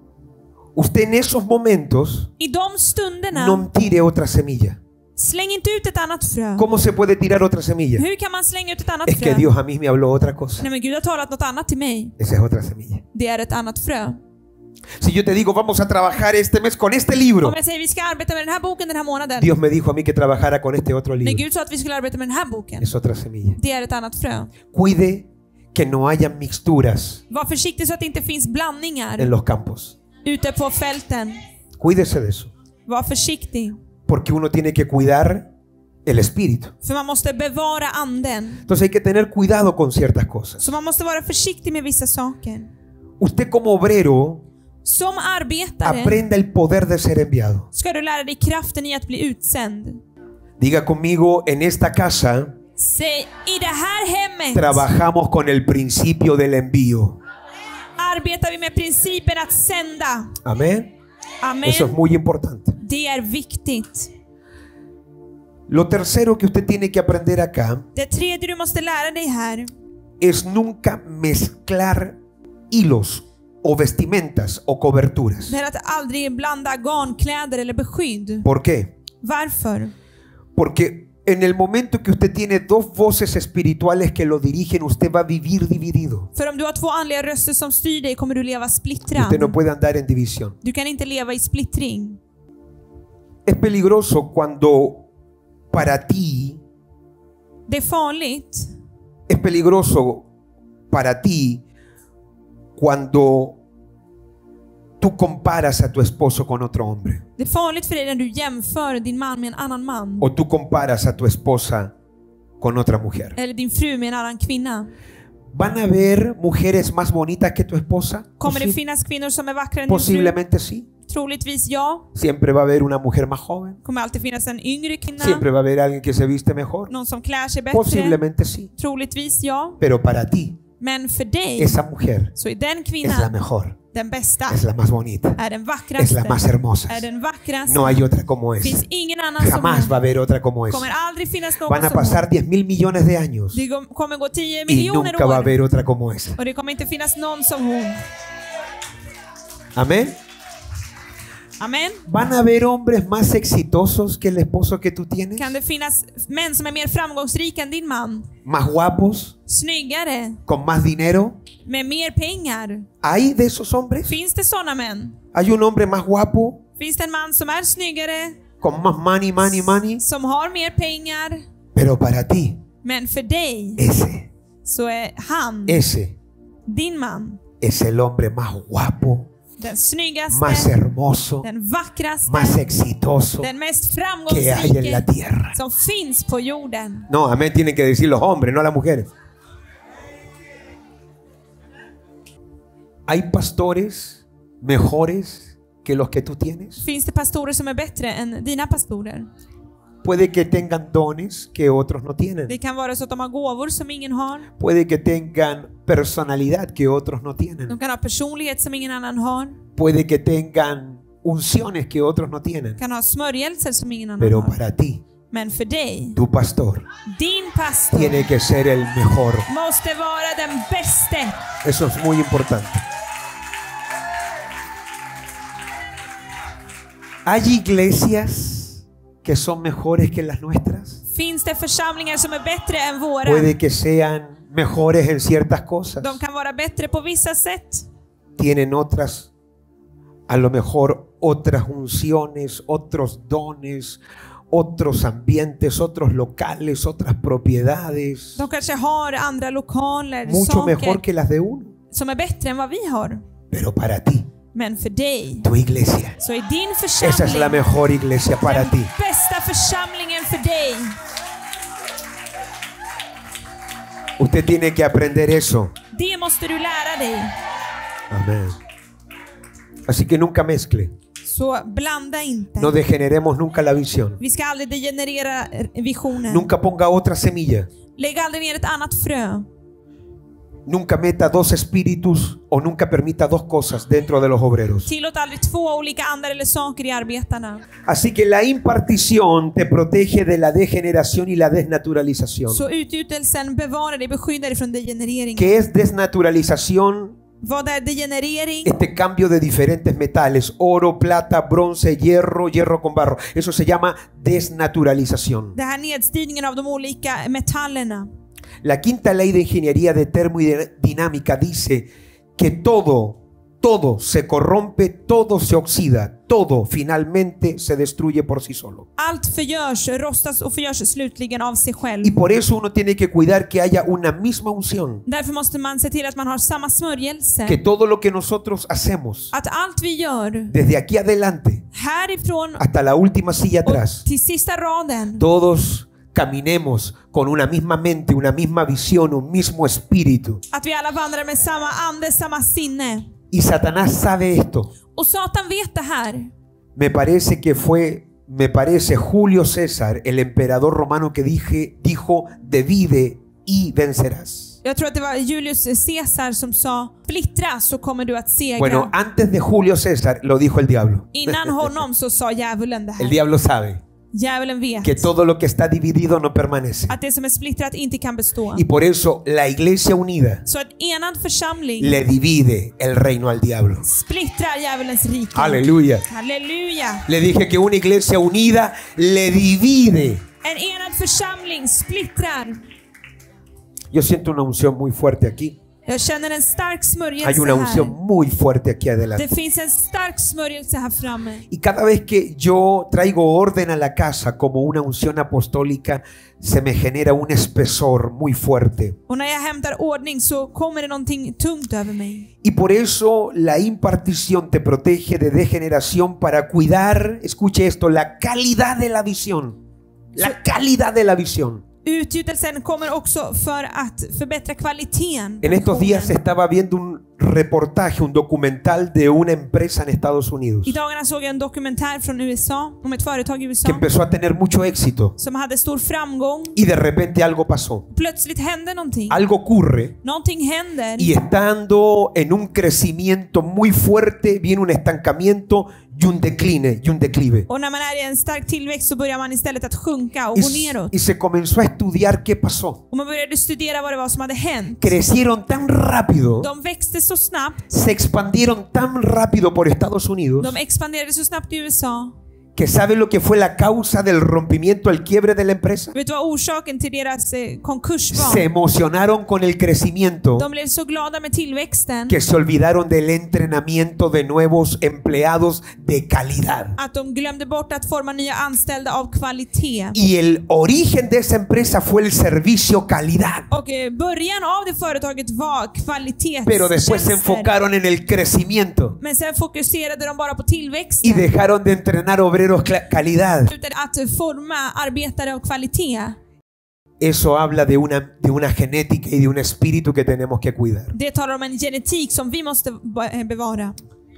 Speaker 1: Usted en esos momentos
Speaker 2: I de stunderna,
Speaker 1: no tire otra semilla.
Speaker 2: släng inte ut ett annat frö.
Speaker 1: ¿Cómo se puede tirar otra semilla?
Speaker 2: Hur kan man slänga ut ett annat
Speaker 1: Es que
Speaker 2: frö?
Speaker 1: Dios a mí me habló otra cosa.
Speaker 2: Nej, men Gud har talat något annat till mig.
Speaker 1: Esa es otra semilla.
Speaker 2: Det är ett annat frö.
Speaker 1: Si yo te digo, vamos a trabajar este mes con este libro,
Speaker 2: Om jag säger vi ska arbeta med den här boken den här månaden.
Speaker 1: Dios me dijo a mí que trabajara con este otro
Speaker 2: När
Speaker 1: libro.
Speaker 2: Gud sa att vi skulle arbeta med den här boken.
Speaker 1: Es otra semilla.
Speaker 2: Det är ett annat frö.
Speaker 1: Cuide que no haya mixturas
Speaker 2: Var försiktig så att det inte finns blandningar
Speaker 1: en los campos.
Speaker 2: ute på fälten.
Speaker 1: Cuídese de eso.
Speaker 2: Var försiktig.
Speaker 1: Porque uno tiene que cuidar el espíritu.
Speaker 2: För man måste bevara anden.
Speaker 1: Entonces hay que tener cuidado con ciertas cosas.
Speaker 2: Så man måste vara försiktig med vissa saker.
Speaker 1: Usted como obrero,
Speaker 2: Som arbetare
Speaker 1: aprenda el poder de ser enviado.
Speaker 2: ska du lära dig kraften i att bli utsänd.
Speaker 1: Diga conmigo, en esta casa
Speaker 2: Säg, i det här hemmet
Speaker 1: trabajamos con el principio del envío.
Speaker 2: arbetar vi med principen att sända.
Speaker 1: Amén.
Speaker 2: Amen.
Speaker 1: Eso es muy importante.
Speaker 2: Det är viktigt.
Speaker 1: Lo tercero que usted tiene que aprender acá
Speaker 2: Det tredje du måste lära dig här
Speaker 1: es nunca mezclar hilos o vestimentas o coberturas.
Speaker 2: det är att aldrig blanda garnkläder eller beskydd.
Speaker 1: ¿Por qué?
Speaker 2: Varför?
Speaker 1: Porque en el momento que usted tiene dos voces espirituales que lo dirigen, usted va a vivir dividido.
Speaker 2: För om du har två andliga röster som styr dig kommer du leva
Speaker 1: Usted
Speaker 2: splittrad.
Speaker 1: no puede andar en división.
Speaker 2: Du kan inte leva i splittring.
Speaker 1: Es peligroso cuando para ti,
Speaker 2: Det är farligt.
Speaker 1: es peligroso para ti cuando tú comparas a tu esposo con otro hombre.
Speaker 2: Det är farligt för dig när du jämför din man med en annan man.
Speaker 1: O tú comparas a tu esposa con otra mujer.
Speaker 2: Eller din fru med en annan kvinna.
Speaker 1: ¿Van a haber mujeres más bonitas que tu esposa?
Speaker 2: Kommer det
Speaker 1: Posi-
Speaker 2: finnas kvinnor som är vackrare än din fru?
Speaker 1: Posiblemente sí.
Speaker 2: Troligtvis ja.
Speaker 1: Siempre va a haber una mujer más joven.
Speaker 2: Kommer alltid finnas en yngre kvinna.
Speaker 1: Siempre va a haber alguien que se viste mejor.
Speaker 2: Någon som klär sig bättre.
Speaker 1: Posiblemente sí.
Speaker 2: Troligtvis ja.
Speaker 1: Pero para ti,
Speaker 2: Men för dig
Speaker 1: esa mujer
Speaker 2: så är den
Speaker 1: es la
Speaker 2: kvinnan
Speaker 1: mejor,
Speaker 2: den bästa.
Speaker 1: es la más bonita,
Speaker 2: Är den
Speaker 1: es
Speaker 2: vackraste.
Speaker 1: la más hermosa.
Speaker 2: Är den vackraste.
Speaker 1: No hay otra como esa.
Speaker 2: Finns ingen annan som
Speaker 1: Jamás va a
Speaker 2: hon.
Speaker 1: haber otra como esa.
Speaker 2: Kommer aldrig finnas någon
Speaker 1: Van a
Speaker 2: som hon.
Speaker 1: pasar diez mil millones de años
Speaker 2: Det går- kommer gå tio
Speaker 1: y
Speaker 2: miljoner
Speaker 1: nunca va a
Speaker 2: år.
Speaker 1: haber otra como esa.
Speaker 2: Och det kommer inte finnas någon som hon.
Speaker 1: Amén.
Speaker 2: Amen.
Speaker 1: ¿Van a haber hombres más exitosos que el esposo que tú tienes?
Speaker 2: Kan det finnas män som är mer framgångsrika än din man?
Speaker 1: ¿Más guapos?
Speaker 2: Snyggare?
Speaker 1: ¿Con más dinero?
Speaker 2: Med mer pengar?
Speaker 1: ¿Hay de esos hombres?
Speaker 2: Finns det sådana män?
Speaker 1: ¿Hay un hombre más guapo?
Speaker 2: Finns det en man som är snyggare?
Speaker 1: ¿Con más money, money, money?
Speaker 2: Som har mer pengar?
Speaker 1: Pero para ti,
Speaker 2: Men för dig
Speaker 1: ese,
Speaker 2: så är han,
Speaker 1: ese
Speaker 2: din man,
Speaker 1: es el hombre más guapo,
Speaker 2: den
Speaker 1: más
Speaker 2: snyggaste,
Speaker 1: hermoso,
Speaker 2: den vackraste,
Speaker 1: más exitoso
Speaker 2: den mest
Speaker 1: que hay en la
Speaker 2: framgångsrike
Speaker 1: tierra.
Speaker 2: som finns på jorden.
Speaker 1: No, amén tienen que decir los hombres, no las mujeres. ¿Hay pastores mejores que los que tú tienes?
Speaker 2: Finns det pastorer som är bättre än dina pastorer?
Speaker 1: Puede que tengan dones que otros no tienen.
Speaker 2: Det kan vara så att de har gåvor som ingen har.
Speaker 1: Puede que tengan personalidad que otros no
Speaker 2: De
Speaker 1: tienen.
Speaker 2: kan ha personlighet som ingen annan har.
Speaker 1: Puede que tengan unciones que otros no tienen.
Speaker 2: Kan ha smörjelser som ingen annan
Speaker 1: Pero
Speaker 2: har.
Speaker 1: para ti,
Speaker 2: Men för dig,
Speaker 1: tu pastor
Speaker 2: din pastor
Speaker 1: tiene que ser el mejor.
Speaker 2: måste vara den bäste.
Speaker 1: Eso es muy importante. ¿Hay iglesias que son mejores que las nuestras?
Speaker 2: Finns det församlingar som är bättre än våra?
Speaker 1: Puede que sean mejores en ciertas cosas.
Speaker 2: De kan vara bättre på vissa sätt.
Speaker 1: Tienen otras, a lo mejor otras unciones, otros dones, otros ambientes, otros locales, otras propiedades.
Speaker 2: De kanske har andra lokaler,
Speaker 1: Mucho mejor
Speaker 2: saker
Speaker 1: que las de uno.
Speaker 2: som är bättre än vad vi har.
Speaker 1: Pero para ti,
Speaker 2: Men för dig
Speaker 1: tu iglesia,
Speaker 2: så är din
Speaker 1: esa es la
Speaker 2: församling
Speaker 1: mejor iglesia para
Speaker 2: den
Speaker 1: ti.
Speaker 2: bästa församlingen för dig.
Speaker 1: Usted tiene que aprender eso.
Speaker 2: Det måste du lära dig.
Speaker 1: Amén. Así que nunca mezcle.
Speaker 2: Så blanda inte.
Speaker 1: No degeneremos nunca la visión.
Speaker 2: Vi ska aldrig degenerera visionen.
Speaker 1: Nunca ponga otra semilla.
Speaker 2: Lägg aldrig ner ett annat frö.
Speaker 1: Nunca meta dos espíritus o nunca permita dos cosas dentro de los obreros.
Speaker 2: Tillåt aldrig två olika andar eller saker i arbetarna.
Speaker 1: Así que la impartición te protege de la degeneración y la desnaturalización.
Speaker 2: Så utgjutelsen bevarar dig, beskyddar dig från degenerering.
Speaker 1: ¿Qué es desnaturalización?
Speaker 2: Vad är degenerering?
Speaker 1: Este cambio de diferentes metales, oro, plata, bronce, hierro, hierro con barro. Eso se llama desnaturalización.
Speaker 2: Det här nedstigningen av de olika metallerna.
Speaker 1: La quinta ley de ingeniería de termodinámica dice que todo, todo se corrompe, todo se oxida, todo finalmente se destruye por sí solo.
Speaker 2: Allt förgörs, rostas och förgörs slutligen av sig själv.
Speaker 1: Y por eso uno tiene que cuidar que haya una misma unción.
Speaker 2: Därför måste man se till att man har samma smörjelse.
Speaker 1: Que todo lo que nosotros hacemos,
Speaker 2: Att allt vi gör
Speaker 1: desde aquí adelante
Speaker 2: härifrån
Speaker 1: hasta la última silla atrás,
Speaker 2: och till sista raden,
Speaker 1: todos caminemos con una misma mente, una misma visión, un mismo espíritu.
Speaker 2: att vi alla vandrar med samma ande, samma sinne.
Speaker 1: Y Satanás sabe esto.
Speaker 2: Och Satan vet det här.
Speaker 1: Me parece que fue, me parece Julio César, el emperador romano, que dije, dijo, divide y vencerás.
Speaker 2: Jag tror att det var Julius Caesar som sa, splittra så kommer du att segra.
Speaker 1: Bueno, antes de Julio César lo dijo el diablo.
Speaker 2: Innan honom så sa djävulen det
Speaker 1: El
Speaker 2: här.
Speaker 1: diablo sabe
Speaker 2: Djävulen vet
Speaker 1: que todo lo que está dividido no permanece.
Speaker 2: att det som är splittrat inte kan bestå.
Speaker 1: Y por eso la iglesia unida
Speaker 2: Så en enad församling
Speaker 1: le divide el reino al diablo.
Speaker 2: splittrar djävulens rike.
Speaker 1: Aleluya.
Speaker 2: Halleluja.
Speaker 1: Le dije que una iglesia unida le divide.
Speaker 2: En enad församling splittrar.
Speaker 1: Yo siento una unción muy fuerte aquí.
Speaker 2: Jag känner en stark
Speaker 1: Hay
Speaker 2: smörjelse
Speaker 1: una unción
Speaker 2: här.
Speaker 1: muy fuerte aquí adelante.
Speaker 2: Det finns en stark smörjelse här framme.
Speaker 1: Y cada vez que yo traigo orden a la casa como una unción apostólica, se me genera un espesor muy fuerte.
Speaker 2: Och när jag hämtar ordning så kommer det någonting tungt över mig.
Speaker 1: Y por eso la impartición te protege de degeneración para cuidar, escuche esto, la calidad de la visión. La calidad de la visión.
Speaker 2: Utgjutelsen kommer också för att förbättra kvaliteten.
Speaker 1: En estos días estaba viendo un reportaje, un documental de una empresa en Estados Unidos
Speaker 2: I dagarna såg jag en dokumentär från U S A om ett företag i U S
Speaker 1: que
Speaker 2: A
Speaker 1: empezó a tener mucho éxito
Speaker 2: som hade stor framgång.
Speaker 1: y de repente algo pasó.
Speaker 2: Plötsligt hände någonting.
Speaker 1: Algo ocurre
Speaker 2: Någonting händer.
Speaker 1: y estando en un crecimiento muy fuerte viene un estancamiento y un decline y un declive.
Speaker 2: Och när man är i en stark tillväxt så börjar man istället att sjunka och
Speaker 1: Y,
Speaker 2: gå neråt.
Speaker 1: y se comenzó a estudiar qué pasó.
Speaker 2: Och man började studera vad det var som hade hänt.
Speaker 1: Crecieron tan rápido,
Speaker 2: De växte så snabbt.
Speaker 1: se expandieron tan rápido por Estados Unidos,
Speaker 2: De expanderade så snabbt i U S A.
Speaker 1: que sabe lo que fue la causa del rompimiento, el quiebre de la empresa.
Speaker 2: Vet du vad orsaken till deras eh, konkurs
Speaker 1: Se
Speaker 2: var?
Speaker 1: emocionaron con el crecimiento
Speaker 2: De blev så glada med tillväxten
Speaker 1: que se olvidaron del entrenamiento de nuevos empleados de calidad.
Speaker 2: att de glömde bort att forma nya anställda av kvalitet.
Speaker 1: Y el origen de esa empresa fue el servicio calidad.
Speaker 2: Och eh, början av det företaget var
Speaker 1: Pero después se
Speaker 2: kvalitetstjänster.
Speaker 1: enfocaron en el crecimiento
Speaker 2: Men sen fokuserade de bara på
Speaker 1: y
Speaker 2: tillväxten.
Speaker 1: dejaron de entrenar obreros cla- calidad.
Speaker 2: Utan att forma arbetare av kvalitet.
Speaker 1: Eso habla de una, de una genética y de un espíritu que tenemos que cuidar.
Speaker 2: Det talar om en genetik som vi måste be- bevara.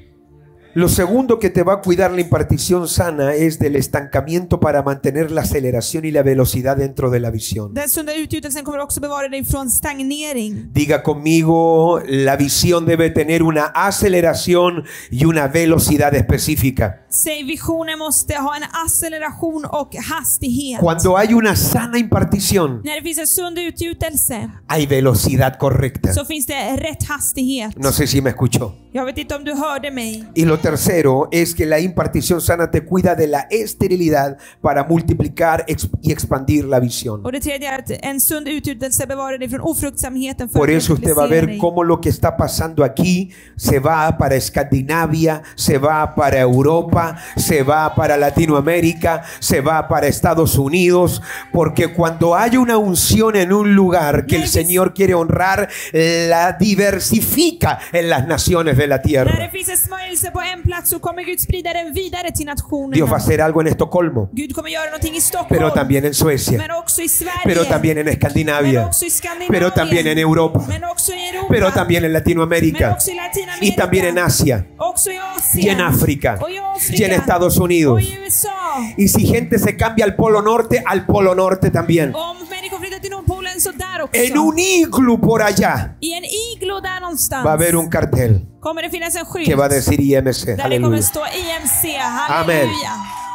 Speaker 1: Lo segundo que te va a cuidar la impartición sana es del estancamiento para mantener la aceleración y la velocidad dentro de la visión.
Speaker 2: Den sunda utgjutelsen kommer också bevara dig från stagnering.
Speaker 1: Diga conmigo, la visión debe tener una aceleración y una velocidad específica.
Speaker 2: Säg, visionen måste ha en acceleration och hastighet.
Speaker 1: Cuando hay una sana impartición,
Speaker 2: När det finns en sund utgjutelse
Speaker 1: hay velocidad correcta.
Speaker 2: så finns det rätt hastighet.
Speaker 1: No sé si me escuchó.
Speaker 2: Jag vet inte om du hörde mig.
Speaker 1: Y lo tercero es que la impartición sana te cuida de la esterilidad para multiplicar ex- y expandir la visión.
Speaker 2: Och det tredje är att en sund utgjutelse bevarar dig från ofruktsamheten för
Speaker 1: Por eso usted va a ver
Speaker 2: multiplicering.
Speaker 1: cómo lo que está pasando aquí se va para Escandinavia, se va para Europa, se va para Latinoamérica, se va para Estados Unidos, porque cuando hay una unción en un lugar que el Señor quiere honrar, la diversifica en las naciones de la
Speaker 2: När det
Speaker 1: tierra.
Speaker 2: finns en smörjelse på en plats så kommer Gud sprida den vidare till nationerna.
Speaker 1: Dios va a hacer algo en Estocolmo,
Speaker 2: Gud kommer göra någonting i Stockholm.
Speaker 1: pero también en Suecia,
Speaker 2: men också i Sverige.
Speaker 1: pero también en
Speaker 2: men
Speaker 1: Escandinavia,
Speaker 2: också i Skandinavien.
Speaker 1: pero también en Europa,
Speaker 2: men också i Europa.
Speaker 1: pero también en
Speaker 2: men
Speaker 1: Latinoamérica
Speaker 2: också i Latinamerika.
Speaker 1: y también en Asia
Speaker 2: också i Asien.
Speaker 1: y en África
Speaker 2: och i Afrika.
Speaker 1: y en Estados Unidos.
Speaker 2: och i U S A.
Speaker 1: Y si gente se cambia al polo norte, al polo norte también.
Speaker 2: Om människor flyttar till Nordpolen så där också.
Speaker 1: En un iglú por allá
Speaker 2: I en iglo där någonstans.
Speaker 1: va a haber un cartel
Speaker 2: kommer det finnas en skylt.
Speaker 1: que va a decir I M C.
Speaker 2: där det kommer
Speaker 1: Aleluya.
Speaker 2: stå I M C.
Speaker 1: Amen.
Speaker 2: Halleluja.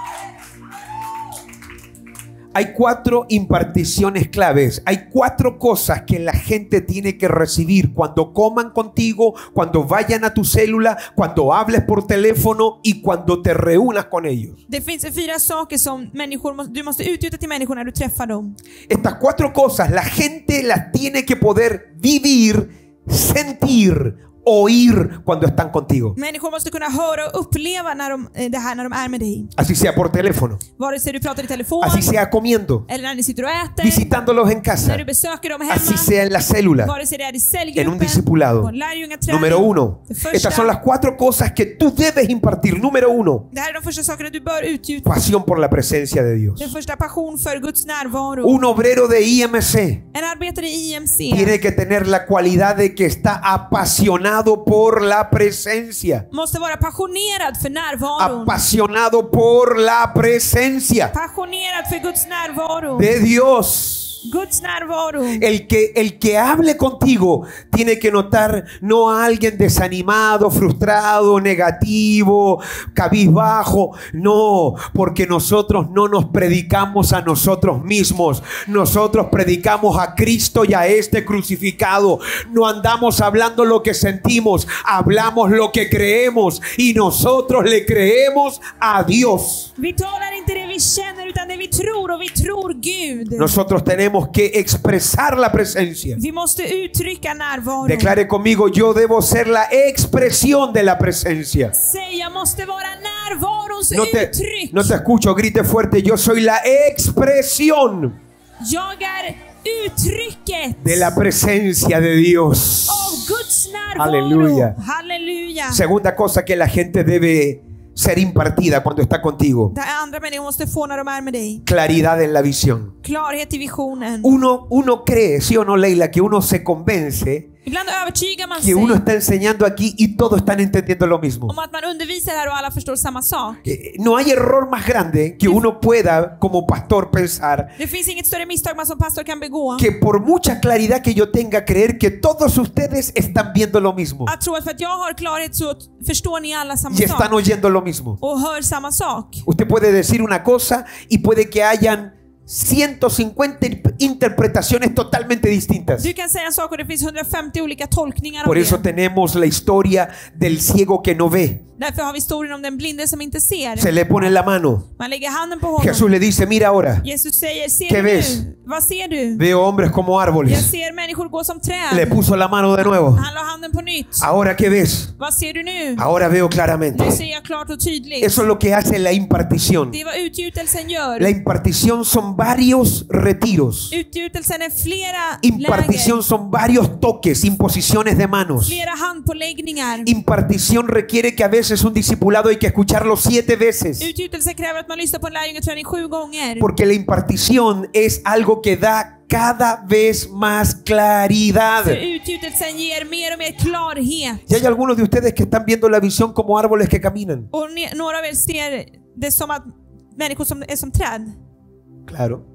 Speaker 1: Hay cuatro imparticiones claves. Hay cuatro cosas que la gente tiene que recibir cuando coman contigo, cuando vayan a tu célula, cuando hables por teléfono y cuando te reúnas con ellos.
Speaker 2: Det finns fyra saker som människor måste, du måste utgjuta till människor när du träffar dem.
Speaker 1: Estas cuatro cosas la gente las tiene que poder vivir, sentir, oír cuando están contigo.
Speaker 2: Människor måste kunna höra och uppleva när de, det här när de är med dig.
Speaker 1: Así sea por teléfono,
Speaker 2: Vare sig du pratar i telefon,
Speaker 1: así sea comiendo,
Speaker 2: eller när ni sitter och äter,
Speaker 1: visitándolos en casa,
Speaker 2: när du besöker dem hemma,
Speaker 1: así sea en la célula,
Speaker 2: vare sig det är i
Speaker 1: en un
Speaker 2: cellgruppen,
Speaker 1: discipulado.
Speaker 2: på en lärjungaträning.
Speaker 1: Número uno.
Speaker 2: Det första,
Speaker 1: Estas son las cuatro cosas que tú debes impartir. Número uno.
Speaker 2: det här är de första sakerna du bör utgjuta.
Speaker 1: Pasión por la presencia de Dios.
Speaker 2: Den första, passion för Guds närvaro.
Speaker 1: Un obrero de I M C
Speaker 2: En arbetare i I M C
Speaker 1: tiene que tener la cualidad de que está apasionado por la presencia.
Speaker 2: måste vara passionerad för närvaron.
Speaker 1: Apasionado por la presencia
Speaker 2: Passionerad för Guds närvaro.
Speaker 1: de Dios.
Speaker 2: Guds närvaro.
Speaker 1: El que, el que hable contigo tiene que notar no a alguien desanimado, frustrado, negativo, cabizbajo. No, porque nosotros no nos predicamos a nosotros mismos. Nosotros predicamos a Cristo y a este crucificado. No andamos hablando lo que sentimos, hablamos lo que creemos y nosotros le creemos a Dios.
Speaker 2: Vi talar inte det vi känner utan det vi tror, och vi tror Gud.
Speaker 1: Nosotros tenemos que expresar la presencia.
Speaker 2: Vi måste uttrycka närvaro.
Speaker 1: Declare conmigo, yo debo ser la expresión de la presencia.
Speaker 2: Säg, jag måste vara närvarons
Speaker 1: No te,
Speaker 2: uttryck.
Speaker 1: no te escucho, grite fuerte, yo soy la expresión
Speaker 2: Jag är uttrycket
Speaker 1: de la presencia de Dios.
Speaker 2: av Guds närvaro.
Speaker 1: Aleluya.
Speaker 2: Halleluja.
Speaker 1: Segunda cosa que la gente debe ser impartida cuando está contigo:
Speaker 2: Det andra människor måste få när de är med dig.
Speaker 1: claridad en la visión.
Speaker 2: Klarhet i visionen.
Speaker 1: Uno, uno cree, sí o no, Leila, que uno se convence
Speaker 2: Ibland övertygar man
Speaker 1: que
Speaker 2: sig
Speaker 1: uno está enseñando aquí y todos están entendiendo lo mismo.
Speaker 2: om att man undervisar här och alla förstår samma sak.
Speaker 1: Eh, No hay error más grande que uno pueda como pastor pensar
Speaker 2: Det finns inget större misstag man som pastor kan begå.
Speaker 1: que por mucha claridad que yo tenga, creer que todos ustedes están viendo lo mismo
Speaker 2: Att tro att för att jag har klarhet så förstår ni alla samma
Speaker 1: y están
Speaker 2: sak.
Speaker 1: oyendo lo mismo.
Speaker 2: Och hör samma sak.
Speaker 1: Usted puede decir una cosa y puede que hayan ciento cincuenta interpretaciones totalmente distintas.
Speaker 2: Du kan säga en sak och det finns hundrafemtio olika tolkningar
Speaker 1: Por
Speaker 2: av
Speaker 1: eso
Speaker 2: det.
Speaker 1: tenemos la historia del ciego que no ve.
Speaker 2: Därför har vi historien om den blinde som inte ser.
Speaker 1: Se le pone la mano.
Speaker 2: Man lägger handen på honom.
Speaker 1: Jesús le dice, mira ahora,
Speaker 2: Jesus säger, ser
Speaker 1: ¿Qué
Speaker 2: du
Speaker 1: ves?
Speaker 2: nu? Vad ser du?
Speaker 1: veo hombres como
Speaker 2: Jag
Speaker 1: árboles.
Speaker 2: ser människor gå som
Speaker 1: Le
Speaker 2: träd.
Speaker 1: puso la mano de nuevo.
Speaker 2: Han la handen på nytt.
Speaker 1: Ahora, ¿qué ves?
Speaker 2: Vad ser du nu?
Speaker 1: Ahora veo claramente.
Speaker 2: Nu ser jag klart och tydligt.
Speaker 1: Eso es lo que hace la impartición.
Speaker 2: Det är vad utgjutelsen
Speaker 1: La
Speaker 2: gör.
Speaker 1: impartición son varios retiros.
Speaker 2: Utgjutelsen är flera
Speaker 1: Impartición
Speaker 2: läger.
Speaker 1: son varios toques, imposiciones de manos.
Speaker 2: Flera handpåläggningar.
Speaker 1: Impartición requiere que a veces un discipulado hay que escucharlo siete veces.
Speaker 2: Utgjutelse kräver att man lyssnar på en lärjungaträning sju gånger.
Speaker 1: Porque la impartición es algo que da cada vez más claridad.
Speaker 2: För utgjutelsen ger mer och mer klarhet.
Speaker 1: Y hay algunos de ustedes que están viendo la visión como árboles que caminan.
Speaker 2: Och ne- några av er ser det som att människor som är som träd.
Speaker 1: Claro.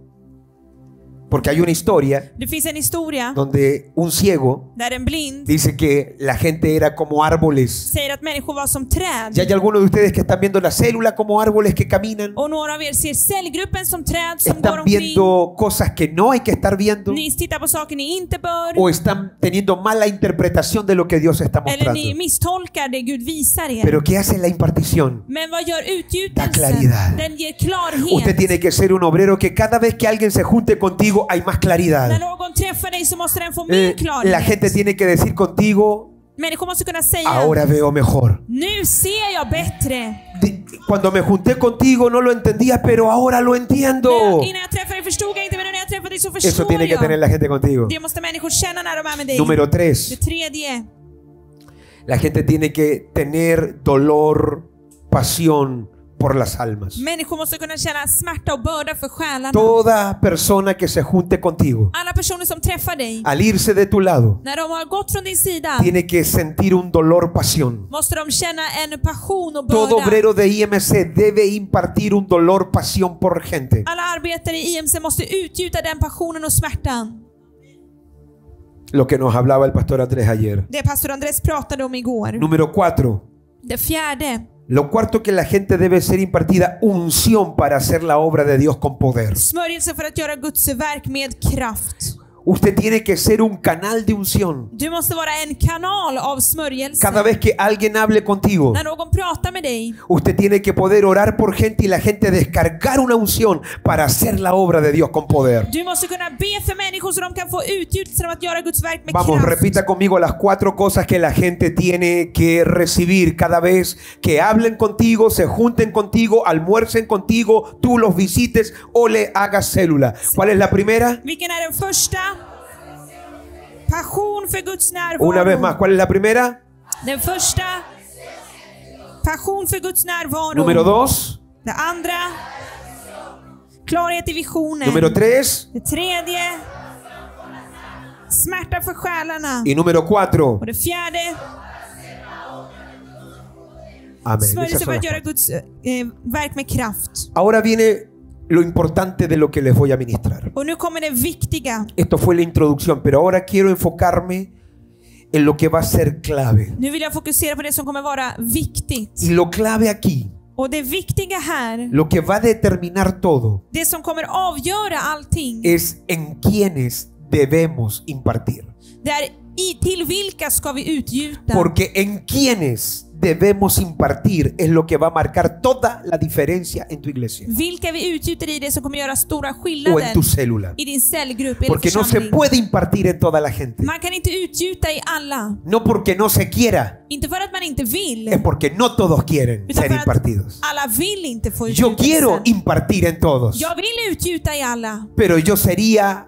Speaker 1: Porque hay una historia
Speaker 2: Det finns en historia
Speaker 1: donde un ciego
Speaker 2: där en blind
Speaker 1: dice que la gente era como árboles.
Speaker 2: säger att människor var som
Speaker 1: Y
Speaker 2: träd.
Speaker 1: hay algunos de ustedes que están viendo la célula como árboles que caminan.
Speaker 2: Och några av er ser cellgruppen som träd som går
Speaker 1: Están
Speaker 2: omkring.
Speaker 1: viendo cosas que no hay que estar viendo.
Speaker 2: Ni tittar på saker ni inte bör.
Speaker 1: O están teniendo mala interpretación de lo que Dios está
Speaker 2: Eller
Speaker 1: mostrando.
Speaker 2: ni misstolkar det Gud visar er.
Speaker 1: Pero ¿qué hace la impartición?
Speaker 2: Men vad gör
Speaker 1: Da
Speaker 2: utgjutelsen?
Speaker 1: claridad.
Speaker 2: Den ger klarhet.
Speaker 1: Usted tiene que ser un obrero que cada vez que alguien se junte contigo hay más claridad.
Speaker 2: När någon träffar dig så måste den få
Speaker 1: Eh,
Speaker 2: mer klarhet.
Speaker 1: La gente tiene que decir contigo,
Speaker 2: Människor måste kunna säga,
Speaker 1: ahora veo mejor.
Speaker 2: nu ser jag bättre.
Speaker 1: De- Cuando me junté contigo no lo entendía, pero ahora lo entiendo.
Speaker 2: När, innan jag träffade dig förstod jag inte, men när jag träffade dig så
Speaker 1: Eso
Speaker 2: förstår
Speaker 1: tiene que tener
Speaker 2: jag.
Speaker 1: la gente contigo.
Speaker 2: Det måste människor känna när de är med dig.
Speaker 1: Número
Speaker 2: Det
Speaker 1: tres,
Speaker 2: tredje.
Speaker 1: la gente tiene que tener dolor, pasión por las almas.
Speaker 2: Människor måste kunna känna smärta och börda för själarna.
Speaker 1: Toda persona que se junte contigo,
Speaker 2: Alla personer som träffar dig,
Speaker 1: al irse de tu lado,
Speaker 2: när de har gått från din sida,
Speaker 1: tiene que sentir un dolor, pasión.
Speaker 2: måste de känna en passion och
Speaker 1: Todo
Speaker 2: börda.
Speaker 1: obrero de I M C debe impartir un dolor, pasión por gente.
Speaker 2: Alla arbetare i I M C måste utgjuta den passionen och smärtan.
Speaker 1: Lo que nos hablaba el pastor Andrés ayer.
Speaker 2: Det pastor Andrés pratade om igår.
Speaker 1: Número cuatro.
Speaker 2: Det fjärde.
Speaker 1: Lo cuarto que la gente debe ser impartida, unción para hacer la obra de Dios con poder.
Speaker 2: Smörjelse för att göra Guds verk med kraft.
Speaker 1: Usted tiene que ser un canal de unción.
Speaker 2: Du måste vara en kanal av smörjelse.
Speaker 1: Cada vez que alguien hable contigo,
Speaker 2: När någon pratar med dig,
Speaker 1: usted tiene que poder orar por gente y la gente descargar una unción para hacer la obra de Dios con poder.
Speaker 2: du måste kunna be för människor så de kan få utgjutelse av att göra Guds verk med
Speaker 1: Vamos,
Speaker 2: kraft.
Speaker 1: repita conmigo las cuatro cosas que la gente tiene que recibir cada vez que hablen contigo, se junten contigo, almuercen contigo, tú los visites o le hagas célula. ¿Cuál es la primera?
Speaker 2: Vilken är den första? Passion för Guds närvaro.
Speaker 1: Una vez más, ¿cuál es la primera?
Speaker 2: Den första. Passion för Guds närvaro.
Speaker 1: Número dos.
Speaker 2: Det andra. Klarhet i visionen.
Speaker 1: Número tres.
Speaker 2: Det tredje. Smärta för själarna.
Speaker 1: Y número cuatro.
Speaker 2: Och det fjärde.
Speaker 1: Amén. Esas
Speaker 2: Smörjelse
Speaker 1: son
Speaker 2: för
Speaker 1: las
Speaker 2: att göra
Speaker 1: cuatro.
Speaker 2: Guds eh, verk med kraft.
Speaker 1: Ahora viene lo importante de lo que les voy a ministrar.
Speaker 2: Och nu kommer det viktiga.
Speaker 1: Esto fue la introducción, pero ahora quiero enfocarme en lo que va a ser clave.
Speaker 2: Nu vill jag fokusera på det som kommer vara viktigt.
Speaker 1: Y lo clave aquí,
Speaker 2: Och det viktiga här,
Speaker 1: lo que va a determinar todo,
Speaker 2: det som kommer avgöra allting,
Speaker 1: es en quienes debemos impartir.
Speaker 2: det är i, till vilka ska vi utgjuta.
Speaker 1: Porque en quienes debemos impartir es lo que va a marcar toda la diferencia en tu iglesia
Speaker 2: Vilka vi utgjuter i det som kommer göra stora
Speaker 1: o en
Speaker 2: skillnader
Speaker 1: tu célula.
Speaker 2: i din cellgrupp eller
Speaker 1: Porque no se
Speaker 2: församling.
Speaker 1: puede impartir en toda la gente.
Speaker 2: Man kan inte utgjuta i alla.
Speaker 1: No porque no se quiera,
Speaker 2: Inte för att man inte vill,
Speaker 1: es porque no todos quieren
Speaker 2: utan
Speaker 1: ser
Speaker 2: för att
Speaker 1: impartidos.
Speaker 2: alla vill inte få
Speaker 1: Yo quiero
Speaker 2: utgjutelsen.
Speaker 1: impartir en todos,
Speaker 2: Jag vill utgjuta i alla.
Speaker 1: pero yo sería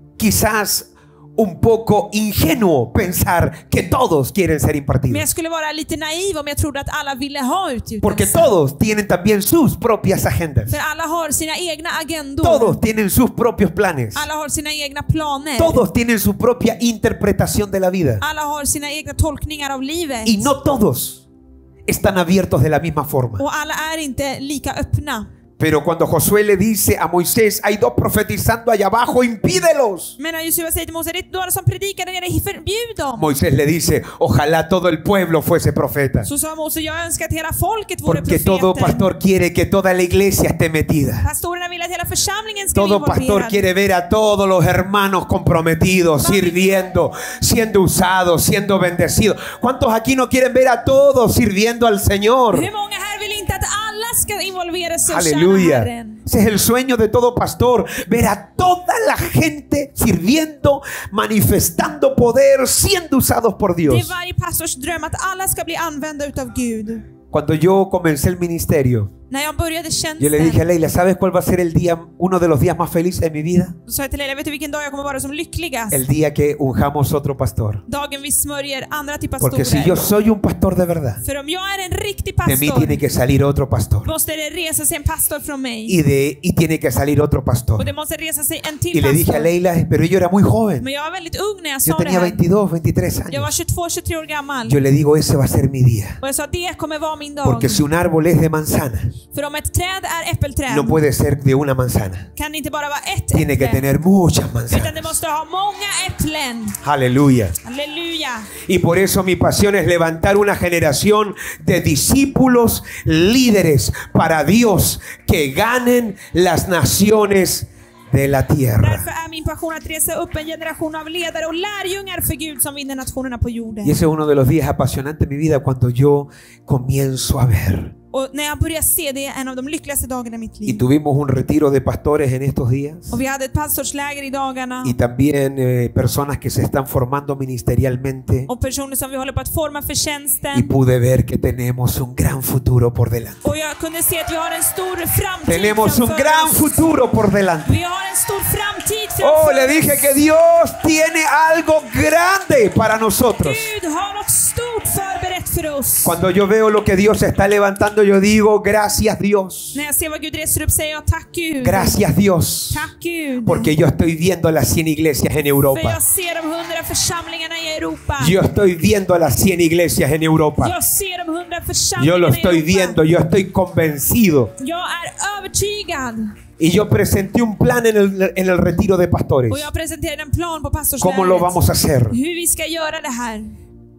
Speaker 1: quizás un poco ingenuo pensar que todos quieren ser
Speaker 2: Men
Speaker 1: impartidos.
Speaker 2: jag skulle vara lite naiv om jag trodde att alla ville ha
Speaker 1: Porque
Speaker 2: utgjutelse.
Speaker 1: todos tienen también sus propias agendas.
Speaker 2: För alla har sina egna agendor.
Speaker 1: Todos tienen sus propios planes.
Speaker 2: Alla har sina egna planer.
Speaker 1: Todos tienen su propia interpretación de la vida.
Speaker 2: Alla har sina egna tolkningar av livet.
Speaker 1: Y no todos están abiertos de la misma forma.
Speaker 2: Och alla är inte lika öppna.
Speaker 1: Pero cuando Josué le dice a Moisés, hay dos profetizando allá abajo, impídelos.
Speaker 2: Men när Josua säger till Mose, det är några som predikar där nere, förbjud dem.
Speaker 1: Moisés le dice, ojalá todo el pueblo fuese profeta.
Speaker 2: Så sa Mose, jag önskar att hela folket vore
Speaker 1: Porque todo
Speaker 2: profeter.
Speaker 1: pastor quiere que toda la iglesia esté metida.
Speaker 2: Pastorerna vill att hela församlingen ska bli
Speaker 1: Todo pastor
Speaker 2: involverad.
Speaker 1: quiere ver a todos los hermanos comprometidos, sirviendo, siendo usados, siendo bendecidos. ¿Cuántos aquí no quieren ver a todos sirviendo al Señor?
Speaker 2: Hur många här vill inte att alla ska involveras och tjäna
Speaker 1: Aleluya.
Speaker 2: Herren?
Speaker 1: Ese es el sueño de todo pastor, ver a toda la gente sirviendo, manifestando poder, siendo usados por
Speaker 2: Det är
Speaker 1: Dios.
Speaker 2: varje pastors dröm att alla ska bli använda utav Gud.
Speaker 1: Cuando yo comencé el ministerio,
Speaker 2: När jag började
Speaker 1: yo le dije a
Speaker 2: tjänsten,
Speaker 1: Leila, ¿sabes cuál va a ser el día, uno de los días más felices de mi vida?
Speaker 2: så sa jag till Leila, vet du vilken dag jag kommer vara som lyckligast?
Speaker 1: El día que unjamos otro pastor.
Speaker 2: Dagen vi smörjer andra till
Speaker 1: Porque si yo
Speaker 2: pastorer.
Speaker 1: soy un pastor de verdad,
Speaker 2: För om jag är en riktig
Speaker 1: de mí
Speaker 2: pastor,
Speaker 1: tiene que salir otro pastor.
Speaker 2: måste det resa sig en pastor från mig.
Speaker 1: Y, de, y tiene que salir otro pastor.
Speaker 2: Och det måste resa sig en
Speaker 1: Y
Speaker 2: till
Speaker 1: le dije a
Speaker 2: pastor.
Speaker 1: Leila, pero yo era muy joven.
Speaker 2: Men jag var väldigt ung när jag
Speaker 1: Yo
Speaker 2: sa det
Speaker 1: tenía
Speaker 2: här.
Speaker 1: veintidós, veintitrés
Speaker 2: Jag var
Speaker 1: años.
Speaker 2: tjugotvå, tjugotre år gammal.
Speaker 1: Yo le digo, ese va a ser mi día.
Speaker 2: Och jag sa, det kommer vara min dag.
Speaker 1: Porque si un árbol es de manzana,
Speaker 2: För om ett träd är äppelträd,
Speaker 1: no puede ser de una manzana.
Speaker 2: kan det inte bara vara ett
Speaker 1: Tiene que
Speaker 2: äpple.
Speaker 1: tener muchas
Speaker 2: Utan det
Speaker 1: manzanas.
Speaker 2: måste ha många äpplen.
Speaker 1: Aleluya.
Speaker 2: Halleluja.
Speaker 1: Y por eso mi pasión es levantar una generación de discípulos líderes para Dios que ganen las naciones de la
Speaker 2: Därför
Speaker 1: tierra.
Speaker 2: är min passion att resa upp en generation av ledare och lärjungar för Gud som vinner nationerna på jorden.
Speaker 1: Y ese es uno de los días apasionantes de mi vida cuando yo comienzo a ver.
Speaker 2: Och när jag börjar se det är en av de lyckligaste dagarna i mitt
Speaker 1: Y
Speaker 2: liv.
Speaker 1: tuvimos un retiro de pastores en estos días.
Speaker 2: Och vi hade ett pastorsläger i dagarna.
Speaker 1: Y también eh, personas que se están formando ministerialmente.
Speaker 2: Och personer som vi håller på att forma för
Speaker 1: Y
Speaker 2: tjänsten.
Speaker 1: pude ver que tenemos un gran futuro por delante.
Speaker 2: Och jag kunde se att vi har en stor framtid
Speaker 1: Tenemos un
Speaker 2: framför
Speaker 1: gran
Speaker 2: oss.
Speaker 1: futuro por delante.
Speaker 2: Vi har en stor framtid
Speaker 1: Oh,
Speaker 2: framför
Speaker 1: le
Speaker 2: oss.
Speaker 1: dije que Dios tiene algo grande para nosotros.
Speaker 2: Gud har något stort förberett för oss.
Speaker 1: Cuando yo veo lo que Dios está levantando, yo digo, gracias Dios.
Speaker 2: När jag ser vad Gud reser upp säger jag tack Gud.
Speaker 1: Gracias Dios.
Speaker 2: Tack Gud.
Speaker 1: Porque yo estoy viendo las cien iglesias en
Speaker 2: För
Speaker 1: Europa.
Speaker 2: jag ser de hundra församlingarna i Europa.
Speaker 1: Yo estoy viendo las cien iglesias en Europa.
Speaker 2: Jag ser de hundra
Speaker 1: Yo
Speaker 2: församlingarna
Speaker 1: lo
Speaker 2: i
Speaker 1: estoy
Speaker 2: Europa.
Speaker 1: viendo, yo estoy convencido.
Speaker 2: Jag är övertygad.
Speaker 1: Y yo presenté un plan en el, en el retiro de pastores.
Speaker 2: Och jag presenterade en plan på
Speaker 1: ¿Cómo lo
Speaker 2: pastorslägret.
Speaker 1: vamos a hacer?
Speaker 2: Hur vi ska göra det här.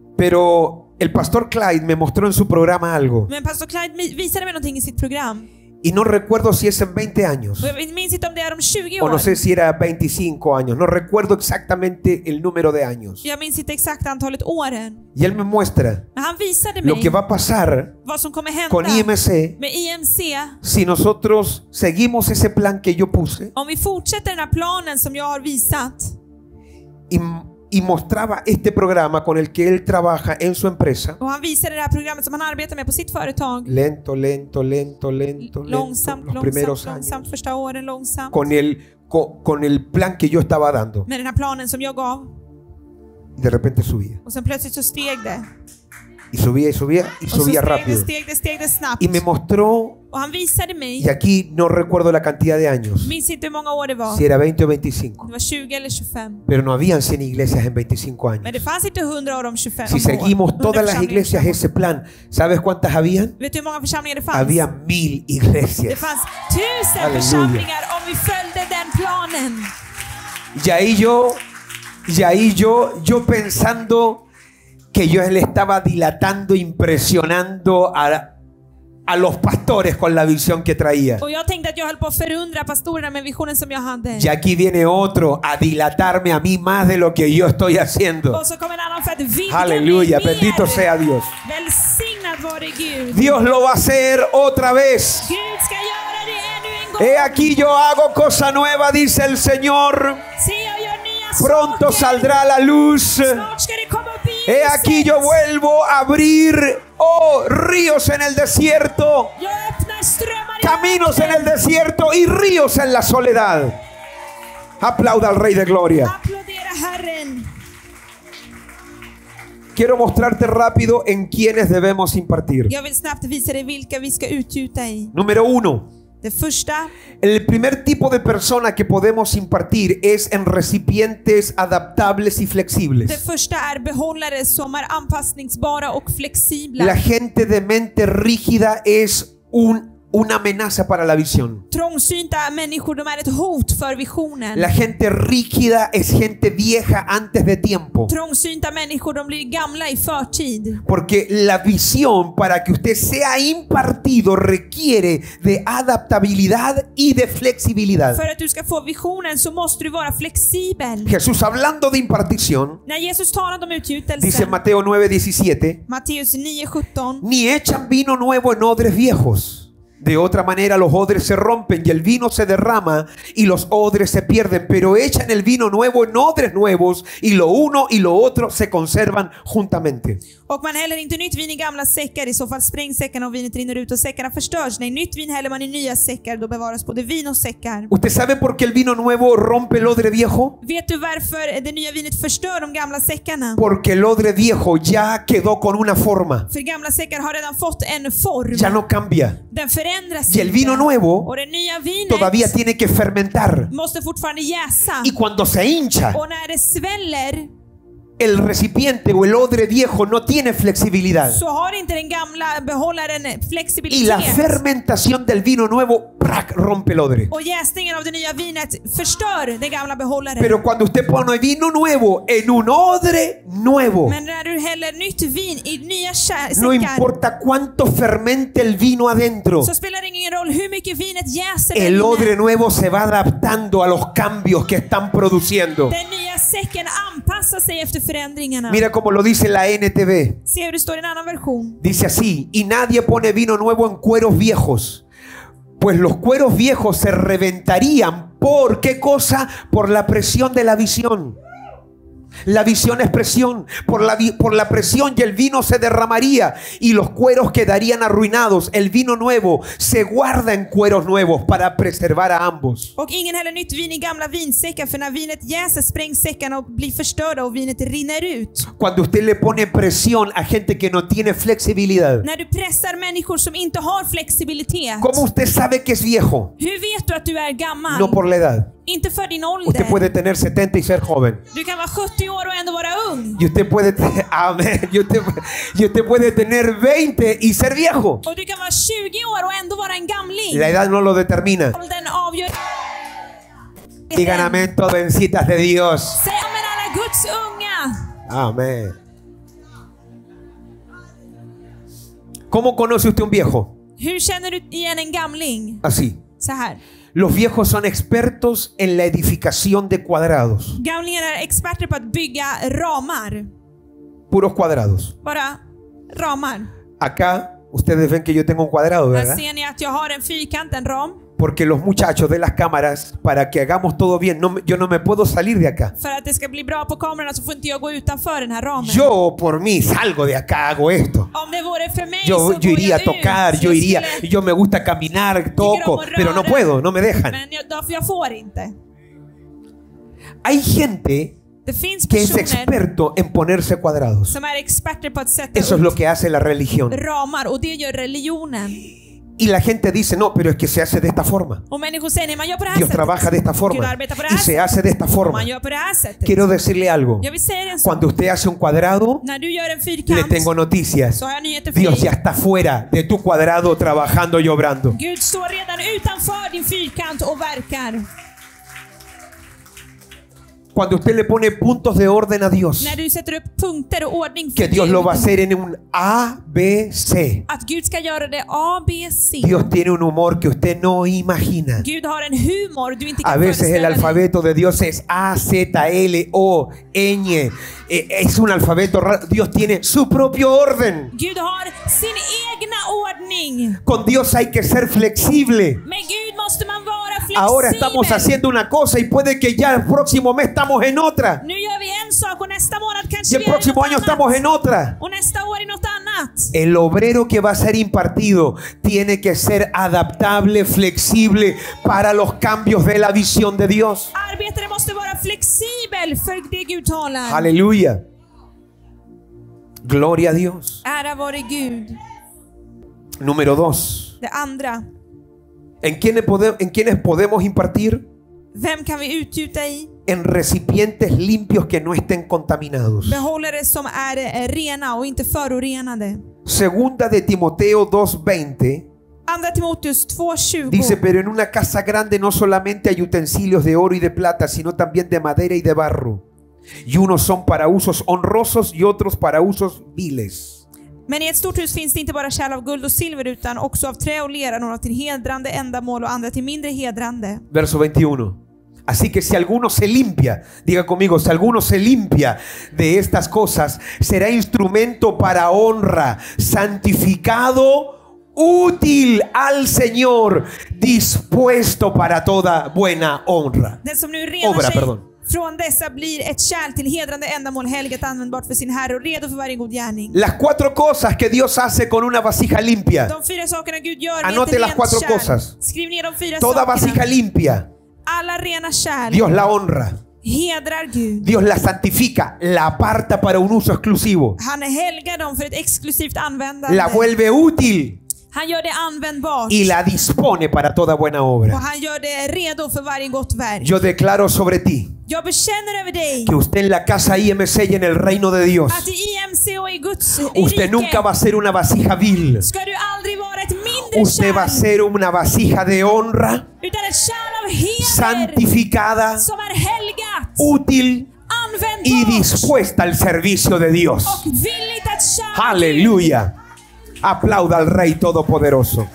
Speaker 1: Pero el pastor Clyde me mostró en su programa algo.
Speaker 2: Men pastor Clyde visade mig någonting i sitt program.
Speaker 1: Y no recuerdo si es en veinte años.
Speaker 2: Och jag minns inte om det är om tjugo
Speaker 1: O no
Speaker 2: år.
Speaker 1: sé si era veinticinco años. No recuerdo exactamente el número de años.
Speaker 2: Jag minns inte exakt antalet åren.
Speaker 1: Y él me muestra
Speaker 2: Men han visade
Speaker 1: lo
Speaker 2: mig
Speaker 1: que va a pasar
Speaker 2: vad som kommer
Speaker 1: con I M
Speaker 2: hända
Speaker 1: C
Speaker 2: med I M C
Speaker 1: si nosotros seguimos ese plan que yo puse
Speaker 2: om vi fortsätter den här planen som jag har visat.
Speaker 1: y, y mostraba este programa con el que él trabaja en su empresa.
Speaker 2: Och han visade det här programmet som han arbetar med på sitt företag.
Speaker 1: Lento, lento, lento, lento, lento,
Speaker 2: Långsamt,
Speaker 1: los
Speaker 2: långsamt,
Speaker 1: primeros años.
Speaker 2: långsamt. Första åren långsamt.
Speaker 1: Con el, con, con el plan que yo estaba dando.
Speaker 2: Med den här planen som jag gav.
Speaker 1: De repente subía.
Speaker 2: Och sen plötsligt så steg det.
Speaker 1: Y subía y subía y
Speaker 2: Och så
Speaker 1: subía
Speaker 2: steg det,
Speaker 1: rápido.
Speaker 2: steg det, steg det snabbt.
Speaker 1: Y me mostró,
Speaker 2: Och han visade mig,
Speaker 1: y aquí no recuerdo la cantidad de años,
Speaker 2: minns inte hur många år det var.
Speaker 1: si era veinte o veinticinco.
Speaker 2: Det var tjugo eller tjugofem.
Speaker 1: Pero no habían cien iglesias en veinticinco años.
Speaker 2: Men det fanns inte hundra år om tjugofem
Speaker 1: Si
Speaker 2: år.
Speaker 1: seguimos
Speaker 2: hundra
Speaker 1: todas las
Speaker 2: församlingar.
Speaker 1: iglesias ese plan, ¿sabes cuántas habían?
Speaker 2: Vet du hur många församlingar det fanns?
Speaker 1: Había mil
Speaker 2: Det
Speaker 1: iglesias.
Speaker 2: fanns tusen
Speaker 1: Halleluja.
Speaker 2: församlingar om vi följde den planen.
Speaker 1: Y ahí yo, y ahí yo, yo pensando que yo le estaba dilatando, impresionando a, a los pastores con la visión que traía.
Speaker 2: Och jag tänkte att jag höll på att förundra pastorerna med visionen som jag hade.
Speaker 1: Y aquí viene otro a dilatarme a mí más de lo que yo estoy haciendo.
Speaker 2: Och så kommer en annan för att vidga
Speaker 1: Aleluya,
Speaker 2: mig mer.
Speaker 1: bendito sea Dios.
Speaker 2: Välsignad vare Gud.
Speaker 1: Dios lo va a hacer otra vez.
Speaker 2: Gud ska göra det ännu en gång.
Speaker 1: He aquí yo hago cosa nueva, dice el Señor.
Speaker 2: Se jag gör nya
Speaker 1: Pronto
Speaker 2: saker.
Speaker 1: saldrá la luz.
Speaker 2: Snart ska det komma upp i
Speaker 1: He aquí yo vuelvo a abrir, oh, ríos en el desierto,
Speaker 2: Jag öppnar strömmar i
Speaker 1: caminos en
Speaker 2: vatten.
Speaker 1: el desierto y ríos en la soledad. Aplauda al Rey de Gloria.
Speaker 2: Applådera Herren.
Speaker 1: Quiero mostrarte rápido en quiénes debemos impartir.
Speaker 2: Jag vill snabbt visa dig vilka vi ska utgjuta i.
Speaker 1: Número uno.
Speaker 2: Det första,
Speaker 1: El primer tipo de persona que podemos impartir es en recipientes adaptables y
Speaker 2: det
Speaker 1: flexibles.
Speaker 2: första är behållare som är anpassningsbara och flexibla.
Speaker 1: La gente de mente rígida es un, una amenaza para la visión.
Speaker 2: Trångsynta människor, de är ett hot för visionen.
Speaker 1: La gente rígida es gente vieja antes de tiempo.
Speaker 2: Trångsynta människor, de blir gamla i förtid.
Speaker 1: Porque la visión para que usted sea impartido requiere de adaptabilidad y de flexibilidad.
Speaker 2: För att du ska få visionen så måste du vara flexibel.
Speaker 1: Jesús, hablando de impartición,
Speaker 2: När Jesus talade om
Speaker 1: dice
Speaker 2: utgjutelse,
Speaker 1: Mateo nueve diecisiete,
Speaker 2: Matteus nio sjutton,
Speaker 1: ni echan vino nuevo en odres viejos. De otra manera los odres se rompen y el vino se derrama y los odres se pierden, pero echan el vino nuevo en odres nuevos y lo uno y lo otro se conservan juntamente.
Speaker 2: och man häller inte nytt vin i gamla säckar, i så fall sprängs säckarna och vinet rinner ut och säckarna förstörs. Nej, nytt vin häller man i nya säckar, då bevaras både vin och säckar.
Speaker 1: ¿Usted sabe por qué el vino nuevo rompe el odre viejo?
Speaker 2: Vet du varför det nya vinet förstör de gamla säckarna?
Speaker 1: Porque el odre viejo ya quedó con una forma,
Speaker 2: För gamla säckar har redan fått en form.
Speaker 1: ya no cambia.
Speaker 2: Den förändras
Speaker 1: Y el vino
Speaker 2: inte.
Speaker 1: nuevo
Speaker 2: Och det nya vinet
Speaker 1: todavía tiene que fermentar.
Speaker 2: måste fortfarande jäsa.
Speaker 1: Y cuando se hincha,
Speaker 2: Och när det sväller
Speaker 1: el recipiente o el odre viejo no tiene flexibilidad.
Speaker 2: så har inte den gamla behållaren
Speaker 1: Y
Speaker 2: flexibilitet.
Speaker 1: la fermentación del vino nuevo ¡prac! Rompe el odre.
Speaker 2: Och jäsningen av det nya vinet förstör den gamla behållaren.
Speaker 1: Pero cuando usted pone vino nuevo en un odre nuevo,
Speaker 2: Men när du häller nytt vin i nya kä-
Speaker 1: no
Speaker 2: säckar
Speaker 1: importa cuánto fermente el vino adentro,
Speaker 2: så spelar det ingen roll hur mycket vinet jäser
Speaker 1: el
Speaker 2: med
Speaker 1: odre
Speaker 2: vinet.
Speaker 1: nuevo se va adaptando a los cambios que están produciendo.
Speaker 2: Den nya säcken anpassar sig efter förändringarna.
Speaker 1: Mira como lo dice la N T V.
Speaker 2: Se hur det står i en annan version.
Speaker 1: Dice así: y nadie pone vino nuevo en cueros viejos, pues los cueros viejos se reventarían. ¿Por qué cosa? Por la presión de la visión. La visión es presión. Por la, vi- por la presión y el vino se derramaría y los cueros quedarían arruinados. El vino nuevo se guarda en cueros nuevos para preservar a ambos.
Speaker 2: Och ingen häller nytt vin i gamla vinsäckar, för när vinet jäser sprängs säckarna och blir förstörda och vinet rinner ut.
Speaker 1: Cuando usted le pone presión a gente que no tiene flexibilidad,
Speaker 2: När du pressar människor som inte har flexibilitet.
Speaker 1: ¿cómo usted sabe que es viejo?
Speaker 2: Hur vet du att du är gammal?
Speaker 1: No por la edad.
Speaker 2: Inte för din
Speaker 1: Usted
Speaker 2: ålder.
Speaker 1: puede tener setenta y ser joven.
Speaker 2: Du kan vara sjuttio år och ändå vara ung.
Speaker 1: Y usted puede, te- amén, y usted, y usted puede tener veinte y ser viejo.
Speaker 2: Och du kan vara tjugo år och ändå vara en gamling.
Speaker 1: La edad no lo determina.
Speaker 2: Åldern avgör.
Speaker 1: Digan amén, jovencitas de Dios.
Speaker 2: Säg amen alla Guds unga.
Speaker 1: Amén. ¿Cómo conoce usted un viejo?
Speaker 2: Hur känner du igen en gamling?
Speaker 1: Así.
Speaker 2: Så här.
Speaker 1: Los viejos son expertos en la edificación de cuadrados.
Speaker 2: Gamlingar är experter på att bygga ramar.
Speaker 1: Puros cuadrados.
Speaker 2: Bara ramar.
Speaker 1: Acá ustedes ven que yo tengo un cuadrado,
Speaker 2: Här
Speaker 1: ¿verdad?
Speaker 2: ser ni att jag har en fyrkant, en ram.
Speaker 1: Porque los muchachos de las cámaras, para que hagamos todo bien, no, me- yo no me puedo salir de acá.
Speaker 2: För att det ska bli bra på kamerorna så får inte jag gå utanför den här ramen.
Speaker 1: Yo por mí salgo de acá, hago esto.
Speaker 2: Om det vore för mig
Speaker 1: Yo,
Speaker 2: så
Speaker 1: yo
Speaker 2: går
Speaker 1: iría
Speaker 2: jag
Speaker 1: a tocar,
Speaker 2: ut.
Speaker 1: yo
Speaker 2: Jag
Speaker 1: iría,
Speaker 2: skulle-
Speaker 1: yo me gusta caminar, toco, pero no puedo, no me dejan.
Speaker 2: Men jag, därför jag får inte.
Speaker 1: Hay gente
Speaker 2: Det finns
Speaker 1: que es
Speaker 2: personer
Speaker 1: experto en ponerse cuadrados.
Speaker 2: som är experter på att sätta
Speaker 1: Eso es
Speaker 2: upp
Speaker 1: lo que hace la religión.
Speaker 2: ramar och det gör religionen.
Speaker 1: Y la gente dice, no, pero es que se hace de esta forma.
Speaker 2: Och människor säger nej, man gör på det här
Speaker 1: Dios
Speaker 2: sättet.
Speaker 1: trabaja de esta
Speaker 2: Gud
Speaker 1: forma
Speaker 2: arbetar på det
Speaker 1: y
Speaker 2: här
Speaker 1: se
Speaker 2: sättet.
Speaker 1: hace de esta forma.
Speaker 2: Man gör på det här sättet.
Speaker 1: Quiero decirle algo.
Speaker 2: Jag vill säga en sak.
Speaker 1: Cuando usted hace un cuadrado,
Speaker 2: När du gör en
Speaker 1: le
Speaker 2: fyrkant
Speaker 1: tengo noticias.
Speaker 2: så har jag nyheter för
Speaker 1: Dios
Speaker 2: dig.
Speaker 1: ya está fuera de tu cuadrado trabajando y obrando.
Speaker 2: Gud står redan utanför din fyrkant och verkar.
Speaker 1: Cuando usted le pone puntos de orden a Dios,
Speaker 2: När du sätter upp punkter och ordning för
Speaker 1: que Dios
Speaker 2: Gud,
Speaker 1: lo va a hacer en un A, B, C.
Speaker 2: att Gud ska göra det A, B, C.
Speaker 1: Dios tiene un humor que usted no imagina.
Speaker 2: Gud har en humor du inte kan
Speaker 1: A veces el
Speaker 2: föreställa dig.
Speaker 1: alfabeto de Dios es A, Z, L, O, ñ. Eh, Es un alfabeto raro. Dios tiene su propio orden.
Speaker 2: Gud har sin egna ordning.
Speaker 1: Con Dios hay que ser flexible.
Speaker 2: Men Gud måste man vara flexibel.
Speaker 1: Ahora estamos haciendo una cosa y puede que ya el próximo mes estamos en otra.
Speaker 2: Nu gör vi en sak och nästa månad
Speaker 1: Y
Speaker 2: kanske
Speaker 1: el
Speaker 2: vi gör
Speaker 1: próximo
Speaker 2: något
Speaker 1: año
Speaker 2: annat.
Speaker 1: estamos en otra.
Speaker 2: Och nästa år i något annat.
Speaker 1: El obrero que va a ser impartido tiene que ser adaptable, flexible para los cambios de la visión de Dios.
Speaker 2: Arbetare måste vara flexibel för det Gud talar.
Speaker 1: Aleluya. Gloria a Dios.
Speaker 2: Ära vare Gud.
Speaker 1: Número dos.
Speaker 2: Det andra.
Speaker 1: ¿En quiénes, pode- en quiénes podemos impartir?
Speaker 2: Vem kan vi utgjuta i?
Speaker 1: En recipientes limpios que no estén contaminados.
Speaker 2: Behållare som är eh, rena och inte förorenade.
Speaker 1: Segunda de Timoteo dos veinte
Speaker 2: Andra Timoteus två tjugo.
Speaker 1: dice, pero en una casa grande no solamente hay utensilios de oro y de plata, sino también de madera y de barro. Y unos son para usos honrosos y otros para usos viles.
Speaker 2: Men i ett stort hus finns det inte bara kärl av guld och silver utan också av trä och lera, några till hedrande ändamål och andra till mindre hedrande.
Speaker 1: Verso veintiuno. Así que si alguno se limpia, diga conmigo, si alguno se limpia de estas cosas, será instrumento para honra, santificado, útil al Señor, dispuesto para toda buena honra.
Speaker 2: Den som nu renar
Speaker 1: Obra,
Speaker 2: sig
Speaker 1: perdón.
Speaker 2: från dessa blir ett kärl till hedrande ändamål, helgat användbart för sin Herre och redo för varje god gärning.
Speaker 1: Las cuatro cosas que Dios hace con una vasija limpia.
Speaker 2: De fyra sakerna Gud gör med
Speaker 1: Anote
Speaker 2: ett
Speaker 1: las
Speaker 2: rent
Speaker 1: cuatro
Speaker 2: kärl.
Speaker 1: cosas.
Speaker 2: Skriv ner de fyra
Speaker 1: Toda vasija
Speaker 2: sakerna.
Speaker 1: limpia,
Speaker 2: Alla rena kärl
Speaker 1: Dios la honra.
Speaker 2: hedrar Gud.
Speaker 1: Dios la santifica, la aparta para un uso exclusivo.
Speaker 2: Han helgar dem för ett exklusivt användande.
Speaker 1: La vuelve útil
Speaker 2: Han gör det användbart.
Speaker 1: y la dispone para toda buena
Speaker 2: Och
Speaker 1: obra.
Speaker 2: han gör det redo för varje gott verk.
Speaker 1: Yo declaro sobre ti
Speaker 2: Jag bekänner över dig
Speaker 1: que usted en la casa I M C y en el reino de Dios,
Speaker 2: att i I M C och i Guds
Speaker 1: usted
Speaker 2: rike
Speaker 1: nunca va a ser una vasija vil.
Speaker 2: ska du aldrig vara ett mindre
Speaker 1: Usted va a
Speaker 2: kärl,
Speaker 1: ser una vasija de honra,
Speaker 2: utan ett kärl av heder
Speaker 1: santificada,
Speaker 2: som är helgat,
Speaker 1: útil y
Speaker 2: användbart
Speaker 1: dispuesta al servicio de Dios.
Speaker 2: och villigt att tjäna.
Speaker 1: Aleluya. Aplauda al Rey Todopoderoso.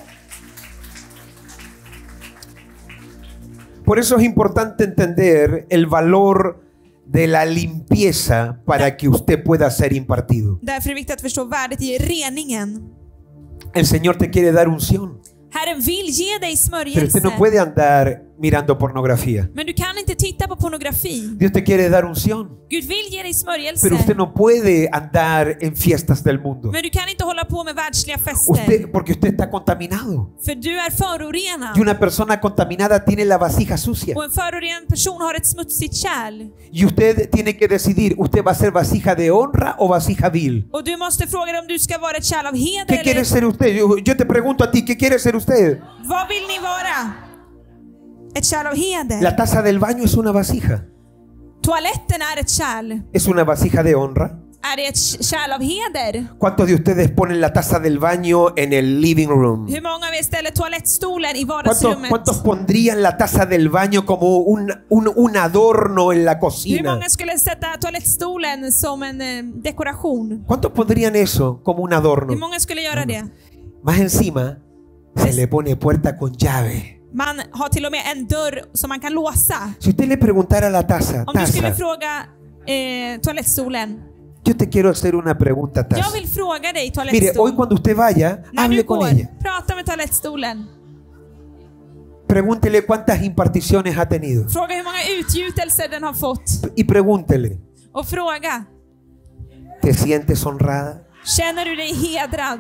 Speaker 1: Por eso es importante entender el valor de la limpieza para que usted pueda ser impartido.
Speaker 2: Därför är det viktigt att förstå värdet i reningen.
Speaker 1: El Señor te quiere dar unción,
Speaker 2: Herren vill ge dig
Speaker 1: pero usted no
Speaker 2: smörjelse,
Speaker 1: puede andar mirando pornografía.
Speaker 2: men du kan inte titta på pornografi.
Speaker 1: Dios te quiere dar unción,
Speaker 2: Gud vill ge dig smörjelse,
Speaker 1: pero usted no puede andar en fiestas del mundo.
Speaker 2: men du kan inte hålla på med världsliga fester,
Speaker 1: Usted, porque usted está contaminado.
Speaker 2: för du är förorenad.
Speaker 1: Y una persona contaminada tiene la vasija sucia.
Speaker 2: Och en förorenad person har ett smutsigt kärl.
Speaker 1: Y usted tiene que decidir, ¿usted va a ser vasija de honra o vasija vil?
Speaker 2: Och du måste fråga dig om du ska vara ett kärl av heder
Speaker 1: ¿Qué quiere
Speaker 2: eller
Speaker 1: ser usted? Yo, yo te pregunto a ti, ¿qué quiere ser usted?
Speaker 2: vad vill ni vara? Ett kärl av heder.
Speaker 1: La taza del baño es una vasija.
Speaker 2: Toaletten är ett kärl.
Speaker 1: ¿Es una vasija de honra?
Speaker 2: Är det ett kärl av heder?
Speaker 1: ¿Cuántos de ustedes ponen la taza del baño en el living room?
Speaker 2: Hur många av er ställer toalettstolen i
Speaker 1: ¿Cuántos,
Speaker 2: vardagsrummet?
Speaker 1: cuántos pondrían la taza del baño como un, un, un adorno en la
Speaker 2: Hur
Speaker 1: cocina?
Speaker 2: många skulle sätta toalettstolen som en eh, dekoration?
Speaker 1: ¿Cuántos pondrían eso como un adorno?
Speaker 2: Hur många skulle göra det?
Speaker 1: Más encima, se le pone puerta con llave.
Speaker 2: Man har till och med en dörr som man kan låsa.
Speaker 1: Si usted le preguntara a la taza,
Speaker 2: Om du skulle
Speaker 1: taza,
Speaker 2: fråga eh, toalettstolen.
Speaker 1: yo te quiero hacer una pregunta, taza.
Speaker 2: Jag vill fråga dig,
Speaker 1: Mire,
Speaker 2: toalettstol.
Speaker 1: hoy cuando usted vaya,
Speaker 2: När
Speaker 1: hable
Speaker 2: du
Speaker 1: con
Speaker 2: går,
Speaker 1: ella.
Speaker 2: prata med toalettstolen.
Speaker 1: Pregúntele cuántas imparticiones ha tenido.
Speaker 2: Fråga hur många utgjutelser den har fått.
Speaker 1: Y pregúntele,
Speaker 2: Och fråga,
Speaker 1: ¿te sientes honrada?
Speaker 2: känner du dig hedrad?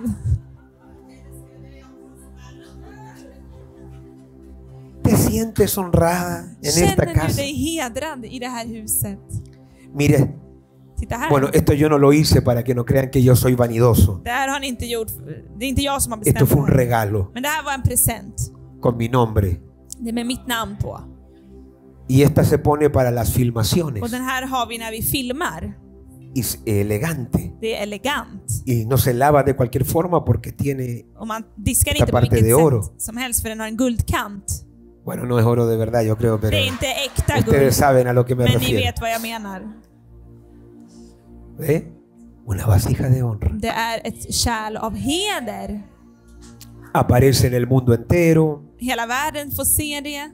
Speaker 1: ¿Te sientes honrada en esta
Speaker 2: Känner du
Speaker 1: casa?
Speaker 2: dig hedrad i det här huset?
Speaker 1: Mire,
Speaker 2: Titta här.
Speaker 1: bueno, esto yo no lo hice para que no crean que yo soy vanidoso.
Speaker 2: Det här har ni inte gjort. Det är inte jag som har
Speaker 1: Esto
Speaker 2: bestämt
Speaker 1: fue un
Speaker 2: det här.
Speaker 1: regalo
Speaker 2: Men det här var en present.
Speaker 1: con mi nombre.
Speaker 2: Det är med mitt namn på.
Speaker 1: Y esta se pone para las filmaciones.
Speaker 2: Och den här har vi när vi filmar.
Speaker 1: Y es elegante.
Speaker 2: Det är elegant.
Speaker 1: Y no se lava de cualquier forma porque tiene...
Speaker 2: Och man diskar
Speaker 1: Esta
Speaker 2: inte på
Speaker 1: parte
Speaker 2: vilket
Speaker 1: de oro.
Speaker 2: sätt som helst för den har en guldkant.
Speaker 1: Bueno, no es oro de verdad, yo creo, pero
Speaker 2: Det är inte äkta
Speaker 1: ustedes
Speaker 2: guld.
Speaker 1: saben a lo que me
Speaker 2: Men ni
Speaker 1: refiero.
Speaker 2: vet vad jag menar.
Speaker 1: ¿Eh? Una vasija de honra.
Speaker 2: Det är ett kärl av heder.
Speaker 1: Aparece en el mundo entero.
Speaker 2: Hela världen får se det.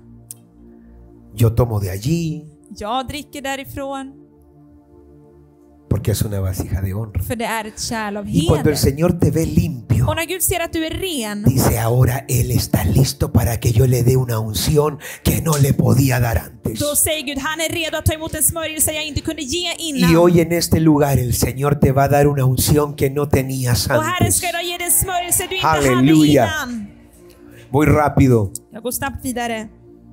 Speaker 1: Yo tomo de allí
Speaker 2: Jag dricker därifrån.
Speaker 1: porque es una vasija de honra.
Speaker 2: För det är ett kärl av
Speaker 1: Y cuando el
Speaker 2: heder.
Speaker 1: Señor te ve limpio,
Speaker 2: Och när Gud ser att du är ren.
Speaker 1: dice ahora Él está listo para que yo le dé una unción que no le podía dar antes.
Speaker 2: Då säger Gud, han är redo att ta emot en smörjelse jag inte kunde ge
Speaker 1: Y
Speaker 2: innan.
Speaker 1: hoy en este lugar el Señor te va a dar una unción que no tenías
Speaker 2: Och Herren
Speaker 1: antes.
Speaker 2: ska då ge dig en smörjelse du inte
Speaker 1: Halleluja.
Speaker 2: hade innan.
Speaker 1: Voy rápido.
Speaker 2: Jag går snabbt vidare.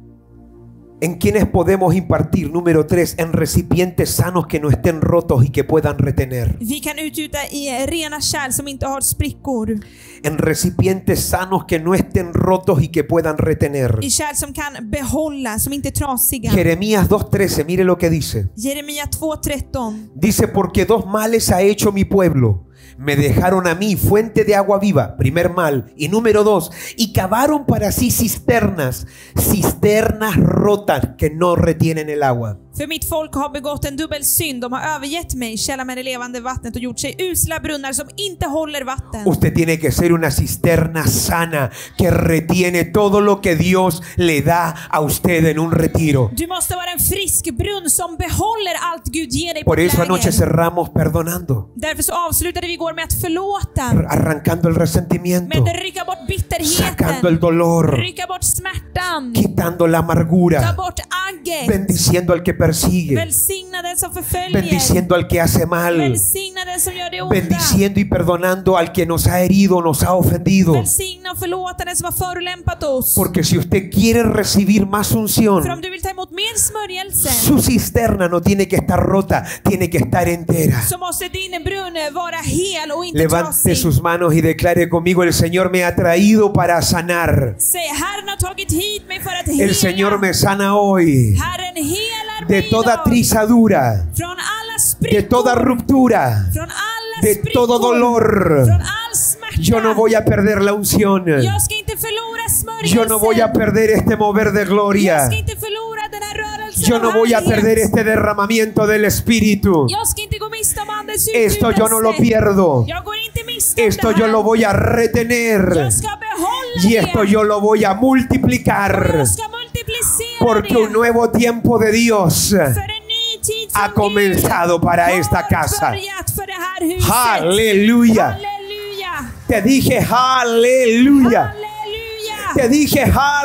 Speaker 1: ¿En quiénes podemos impartir? Número tres, en recipientes sanos que no estén rotos y que puedan retener.
Speaker 2: Vi kan utgjuta i rena kärl som inte har sprickor.
Speaker 1: En recipientes sanos que no estén rotos y que puedan retener.
Speaker 2: I kärl som kan behålla, som inte är trasiga.
Speaker 1: Jeremías dos trece, mire lo que dice.
Speaker 2: Jeremia två tretton.
Speaker 1: Dice, porque dos males ha hecho mi pueblo. Me dejaron a mí fuente de agua viva, primer mal. Y número dos, y cavaron para sí cisternas, cisternas rotas que no retienen el agua.
Speaker 2: För mitt folk har begått en dubbel synd. De har övergett mig, källan med det levande vattnet, och gjort sig usla brunnar som inte håller vatten.
Speaker 1: Usted tiene que ser una cisterna sana que retiene todo lo que Dios le da a usted en un retiro.
Speaker 2: Du måste vara en frisk brunn som behåller allt Gud ger dig på
Speaker 1: Por eso anoche
Speaker 2: läger.
Speaker 1: cerramos perdonando,
Speaker 2: Därför så avslutade vi igår med att förlåta.
Speaker 1: arrancando el resentimiento,
Speaker 2: Med att rycka bort
Speaker 1: sacando el
Speaker 2: bitterheten.
Speaker 1: dolor,
Speaker 2: Rycka bort smärtan.
Speaker 1: quitando la
Speaker 2: Ta
Speaker 1: amargura,
Speaker 2: bort agget.
Speaker 1: bendiciendo al que persigue,
Speaker 2: Välsigna den som förföljer.
Speaker 1: bendiciendo al que hace mal,
Speaker 2: Välsigna den som gör det onda.
Speaker 1: bendiciendo y perdonando al que nos ha herido, nos ha ofendido.
Speaker 2: Välsigna och förlåta den som har förolämpat oss.
Speaker 1: Porque si usted quiere recibir más
Speaker 2: För om
Speaker 1: unción,
Speaker 2: du vill ta emot mer smörjelse,
Speaker 1: su cisterna no tiene que estar rota, tiene que estar entera.
Speaker 2: så måste din brunn vara hel och inte
Speaker 1: Levante
Speaker 2: trasig.
Speaker 1: sus manos y declare conmigo, el Señor me ha traído para sanar.
Speaker 2: Säg, Herren har tagit hit mig för att
Speaker 1: El
Speaker 2: hela.
Speaker 1: Señor me sana hoy
Speaker 2: Herren helar
Speaker 1: de
Speaker 2: mig
Speaker 1: toda
Speaker 2: idag.
Speaker 1: trizadura,
Speaker 2: Från alla
Speaker 1: de
Speaker 2: sprickor.
Speaker 1: toda ruptura,
Speaker 2: Från alla
Speaker 1: de
Speaker 2: sprickor.
Speaker 1: todo dolor.
Speaker 2: Från all smärta.
Speaker 1: Yo no voy a perder la unción.
Speaker 2: Jag ska inte förlora smörjelsen.
Speaker 1: Yo no voy a perder este mover de
Speaker 2: Jag
Speaker 1: gloria.
Speaker 2: ska inte förlora den här rörelsen.
Speaker 1: Yo
Speaker 2: av
Speaker 1: no voy a
Speaker 2: härlighet.
Speaker 1: perder este derramamiento del Espíritu.
Speaker 2: Jag ska inte gå miste om andens
Speaker 1: Esto yo no lo
Speaker 2: utgjutelse.
Speaker 1: pierdo.
Speaker 2: Jag går inte miste om
Speaker 1: Esto
Speaker 2: det
Speaker 1: yo
Speaker 2: här.
Speaker 1: lo voy a retener.
Speaker 2: Jag ska behålla
Speaker 1: Y
Speaker 2: det.
Speaker 1: esto yo lo voy a multiplicar.
Speaker 2: Jag ska multiplicera
Speaker 1: Porque
Speaker 2: det.
Speaker 1: un nuevo tiempo de Dios
Speaker 2: För en ny tid
Speaker 1: ha
Speaker 2: som
Speaker 1: comenzado para esta
Speaker 2: har
Speaker 1: casa.
Speaker 2: börjat för det här huset.
Speaker 1: Aleluya.
Speaker 2: Halleluja.
Speaker 1: Te dije aleluya.
Speaker 2: Halleluja.
Speaker 1: Te dije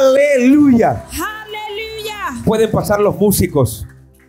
Speaker 1: aleluya.
Speaker 2: Halleluja.
Speaker 1: Pueden pasar los músicos.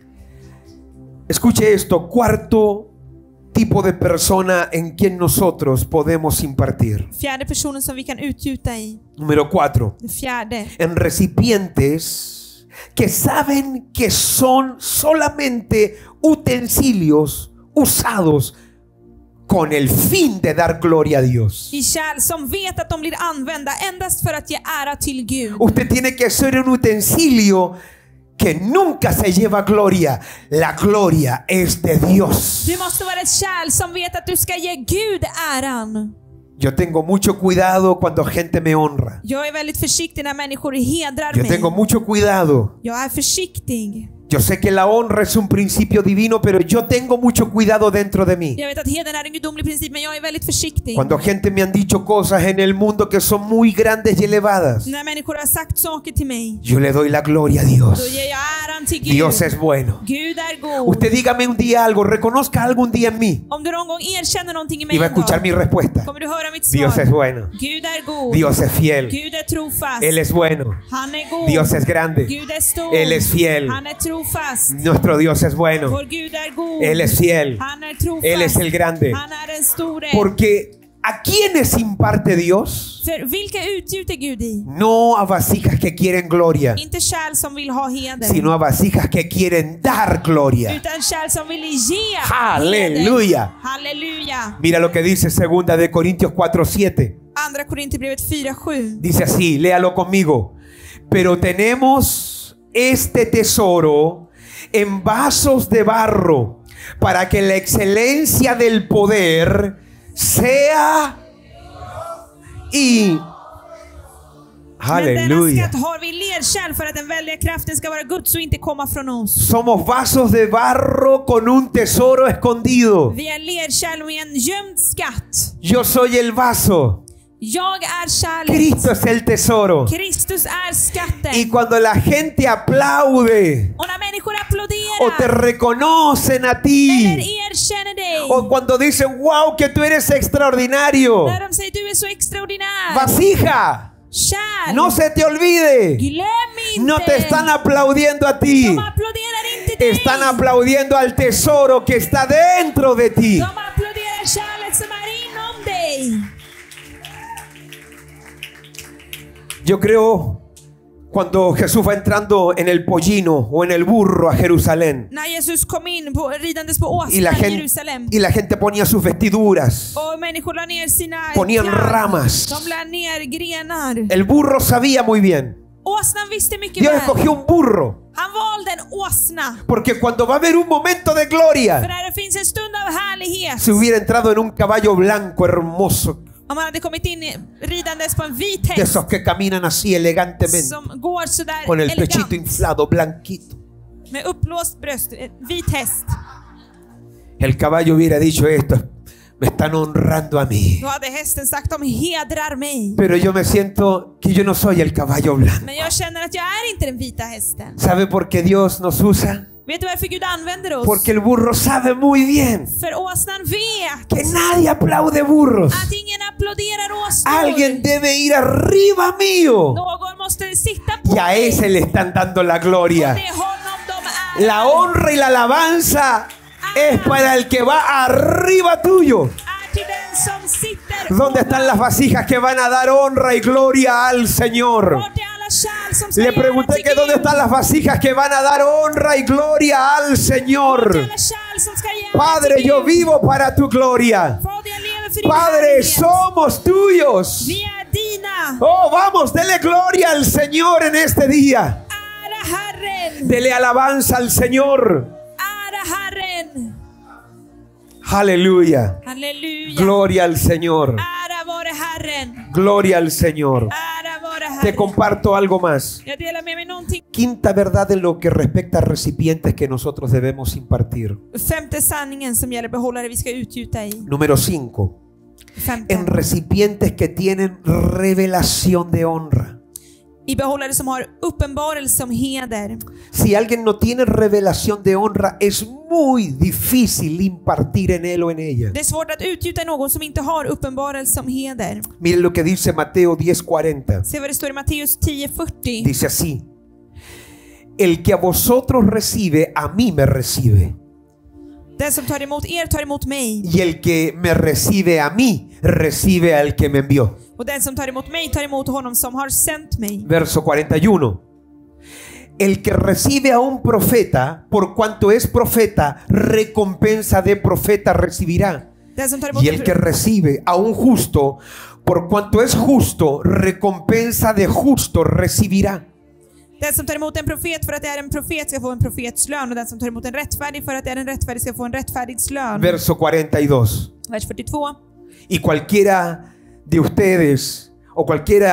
Speaker 1: Escuche esto. Cuarto tipo de persona en quien nosotros podemos impartir.
Speaker 2: Fjärde personen som vi kan utgjuta i.
Speaker 1: Número cuatro.
Speaker 2: Det fjärde.
Speaker 1: En recipientes que saben que son solamente utensilios usados con el fin de dar gloria a Dios.
Speaker 2: I kärl som vet att de blir använda endast för att ge ära till Gud.
Speaker 1: Usted tiene que ser un utensilio que nunca se lleva gloria. La gloria es de Dios.
Speaker 2: Du måste vara ett kärl som vet att du ska ge Gud äran.
Speaker 1: Yo tengo mucho cuidado cuando gente me honra.
Speaker 2: Jag är väldigt försiktig när människor hedrar
Speaker 1: Yo
Speaker 2: mig.
Speaker 1: tengo mucho cuidado
Speaker 2: Jag är försiktig.
Speaker 1: Yo sé que la honra es un principio divino, pero yo tengo mucho cuidado dentro de mí.
Speaker 2: Jag vet att heden är en gudomlig princip, men jag är väldigt försiktig.
Speaker 1: Cuando gente me han dicho cosas en el mundo que son muy grandes y elevadas,
Speaker 2: När människor har sagt saker till mig,
Speaker 1: yo le doy la gloria a
Speaker 2: då
Speaker 1: Dios.
Speaker 2: ger jag äran till Gud.
Speaker 1: Dios es bueno.
Speaker 2: Gud är god.
Speaker 1: Usted dígame un día algo, reconozca algo un día en mí
Speaker 2: Om du någon gång erkänner någonting i mig
Speaker 1: y va a
Speaker 2: en dag,
Speaker 1: escuchar mi respuesta.
Speaker 2: kommer du höra mitt
Speaker 1: Dios
Speaker 2: svar.
Speaker 1: es bueno.
Speaker 2: Gud är god.
Speaker 1: Dios es fiel.
Speaker 2: Gud är trofast.
Speaker 1: Él es bueno.
Speaker 2: Han är god.
Speaker 1: Dios es grande.
Speaker 2: Gud är stor.
Speaker 1: Él es fiel.
Speaker 2: Han är trofast.
Speaker 1: Nuestro Dios es bueno.
Speaker 2: Vår Gud är god.
Speaker 1: Él es fiel.
Speaker 2: Han är trofast.
Speaker 1: Él es el grande.
Speaker 2: Han är den store.
Speaker 1: Porque ¿a quiénes imparte Dios?
Speaker 2: För vilka utgjuter Gud i?
Speaker 1: No a vasijas que quieren gloria,
Speaker 2: Inte kärl som vill ha heder,
Speaker 1: sino a vasijas que quieren dar gloria.
Speaker 2: utan kärl som vill ge
Speaker 1: Aleluya.
Speaker 2: heder. Halleluja.
Speaker 1: Mira lo que dice segunda de Corintios cuatro siete.
Speaker 2: Andra Korinthierbrevet fyra sju.
Speaker 1: Dice así, léalo conmigo. Pero tenemos este tesoro en vasos de barro, para que la excelencia del poder sea y
Speaker 2: Men denna
Speaker 1: aleluya.
Speaker 2: skatt har vi i lerkärl för att den väldiga kraften ska vara Guds och inte komma från oss.
Speaker 1: Somos vasos de barro con un tesoro escondido.
Speaker 2: Vi är lerkärl med en gömd skatt.
Speaker 1: Yo soy el vaso.
Speaker 2: Jag är kärlek.
Speaker 1: Cristo es el tesoro.
Speaker 2: Kristus är skatten.
Speaker 1: Y cuando la gente aplaude
Speaker 2: Och när människor
Speaker 1: o te
Speaker 2: applåderar
Speaker 1: reconocen a
Speaker 2: eller
Speaker 1: ti,
Speaker 2: erkänner dig,
Speaker 1: o cuando dicen, wow, que tú eres extraordinario,
Speaker 2: när de säger du är så extraordinär,
Speaker 1: vasija,
Speaker 2: kärl,
Speaker 1: no se te olvide,
Speaker 2: glöm inte,
Speaker 1: no te están aplaudiendo a ti,
Speaker 2: de applåderar inte dig,
Speaker 1: están aplaudiendo al tesoro que está dentro de ti.
Speaker 2: de applåderar kärlek som är inom dig.
Speaker 1: Yo creo cuando Jesús va entrando en el pollino o en el burro a Jerusalén,
Speaker 2: När Jesus kom in på, ridandes på
Speaker 1: y la,
Speaker 2: åsnan i
Speaker 1: gente,
Speaker 2: Jerusalem,
Speaker 1: y la gente ponía sus vestiduras,
Speaker 2: och människor la ner sina
Speaker 1: ponían
Speaker 2: kläder,
Speaker 1: ramas.
Speaker 2: de la ner grenar.
Speaker 1: El burro sabía muy bien.
Speaker 2: Åsnan visste mycket
Speaker 1: Dios
Speaker 2: väl.
Speaker 1: escogió un burro,
Speaker 2: Han valde en åsna.
Speaker 1: porque cuando va a haber un momento de
Speaker 2: För
Speaker 1: gloria,
Speaker 2: när det finns en stund av härlighet,
Speaker 1: si hubiera entrado en un caballo blanco hermoso,
Speaker 2: om man hade kommit in i- ridandes på en vit
Speaker 1: de
Speaker 2: häst
Speaker 1: esos que caminan así elegantemente,
Speaker 2: som går sådär
Speaker 1: con el pechito
Speaker 2: elegant
Speaker 1: inflado, blanquito,
Speaker 2: med uppblåst bröst, en vit häst,
Speaker 1: el caballo hubiera dicho esto, me están honrando a mí.
Speaker 2: då hade hästen sagt de hedrar mig.
Speaker 1: Pero yo me siento que yo no soy el caballo blanco.
Speaker 2: Men jag känner att jag är inte den vita hästen.
Speaker 1: ¿Sabe por qué Dios nos usa?
Speaker 2: Vet du varför Gud använder oss?
Speaker 1: Porque el burro sabe muy bien
Speaker 2: För åsnan vet
Speaker 1: que nadie aplaude burros.
Speaker 2: att ingen applåderar åsnor.
Speaker 1: Alguien debe ir arriba mío.
Speaker 2: Någon måste sitta på
Speaker 1: Y a
Speaker 2: mig.
Speaker 1: ese le están dando la
Speaker 2: Och
Speaker 1: gloria.
Speaker 2: det är honom de är.
Speaker 1: La honra y la alabanza es para el que va arriba tuyo.
Speaker 2: Är till den som sitter.
Speaker 1: ¿Dónde están las vasijas que van a dar honra y gloria al Señor?
Speaker 2: Vart är alla kärl som ska
Speaker 1: Le
Speaker 2: göra
Speaker 1: pregunté
Speaker 2: till
Speaker 1: que dónde
Speaker 2: Gud?
Speaker 1: están las vasijas que van a dar honra y gloria al
Speaker 2: Vart är
Speaker 1: Señor.
Speaker 2: alla kärl som ska göra
Speaker 1: Padre,
Speaker 2: till
Speaker 1: yo
Speaker 2: Gud?
Speaker 1: vivo para tu gloria.
Speaker 2: Fader, jag lever för din
Speaker 1: Padre,
Speaker 2: härlighet.
Speaker 1: somos tuyos.
Speaker 2: Vi är dina.
Speaker 1: Oh, vamos, dele gloria al Señor en este día.
Speaker 2: Ära Herren.
Speaker 1: Dele alabanza al Señor.
Speaker 2: Ära Herren.
Speaker 1: Aleluya.
Speaker 2: Halleluja.
Speaker 1: Gloria al Señor.
Speaker 2: Ära vare Herren.
Speaker 1: Gloria al Señor.
Speaker 2: Ära vare
Speaker 1: Te
Speaker 2: Herren.
Speaker 1: comparto algo más.
Speaker 2: Jag delar med mig någonting.
Speaker 1: Quinta verdad en lo que respecta a recipientes que nosotros debemos impartir.
Speaker 2: Femte sanningen som gäller behållare vi ska utgjuta i.
Speaker 1: Número cinco.
Speaker 2: Femte.
Speaker 1: En recipientes que tienen revelación de honra.
Speaker 2: I behållare som har uppenbarelse om heder.
Speaker 1: Si alguien no tiene revelación de honra, es muy difícil impartir en él o en ella.
Speaker 2: Det är svårt att utgjuta i någon som inte har uppenbarelse om heder.
Speaker 1: Miren lo que dice Mateo diez cuarenta.
Speaker 2: Se vad det står i Matteus tio fyrtio.
Speaker 1: Dice así: el que a vosotros recibe, a mí me recibe.
Speaker 2: Den som tar emot er tar emot mig.
Speaker 1: Y el que me recibe a mí, recibe al que me envió.
Speaker 2: Och den som tar emot mig tar emot honom som har sänt mig.
Speaker 1: Verso cuarenta y uno. El que recibe a un profeta, por cuanto es profeta, recompensa de profeta recibirá.
Speaker 2: Den som tar emot
Speaker 1: Y el que recibe a un justo, por cuanto es justo, recompensa de justo recibirá.
Speaker 2: Den som tar emot en profet för att det är en profet ska få en profets lön, och den som tar emot en rättfärdig för att det är en rättfärdig ska få en rättfärdigs lön.
Speaker 1: Verso cuarenta y dos.
Speaker 2: Vers fyrtiotvå.
Speaker 1: Y cualquiera de ustedes o cualquiera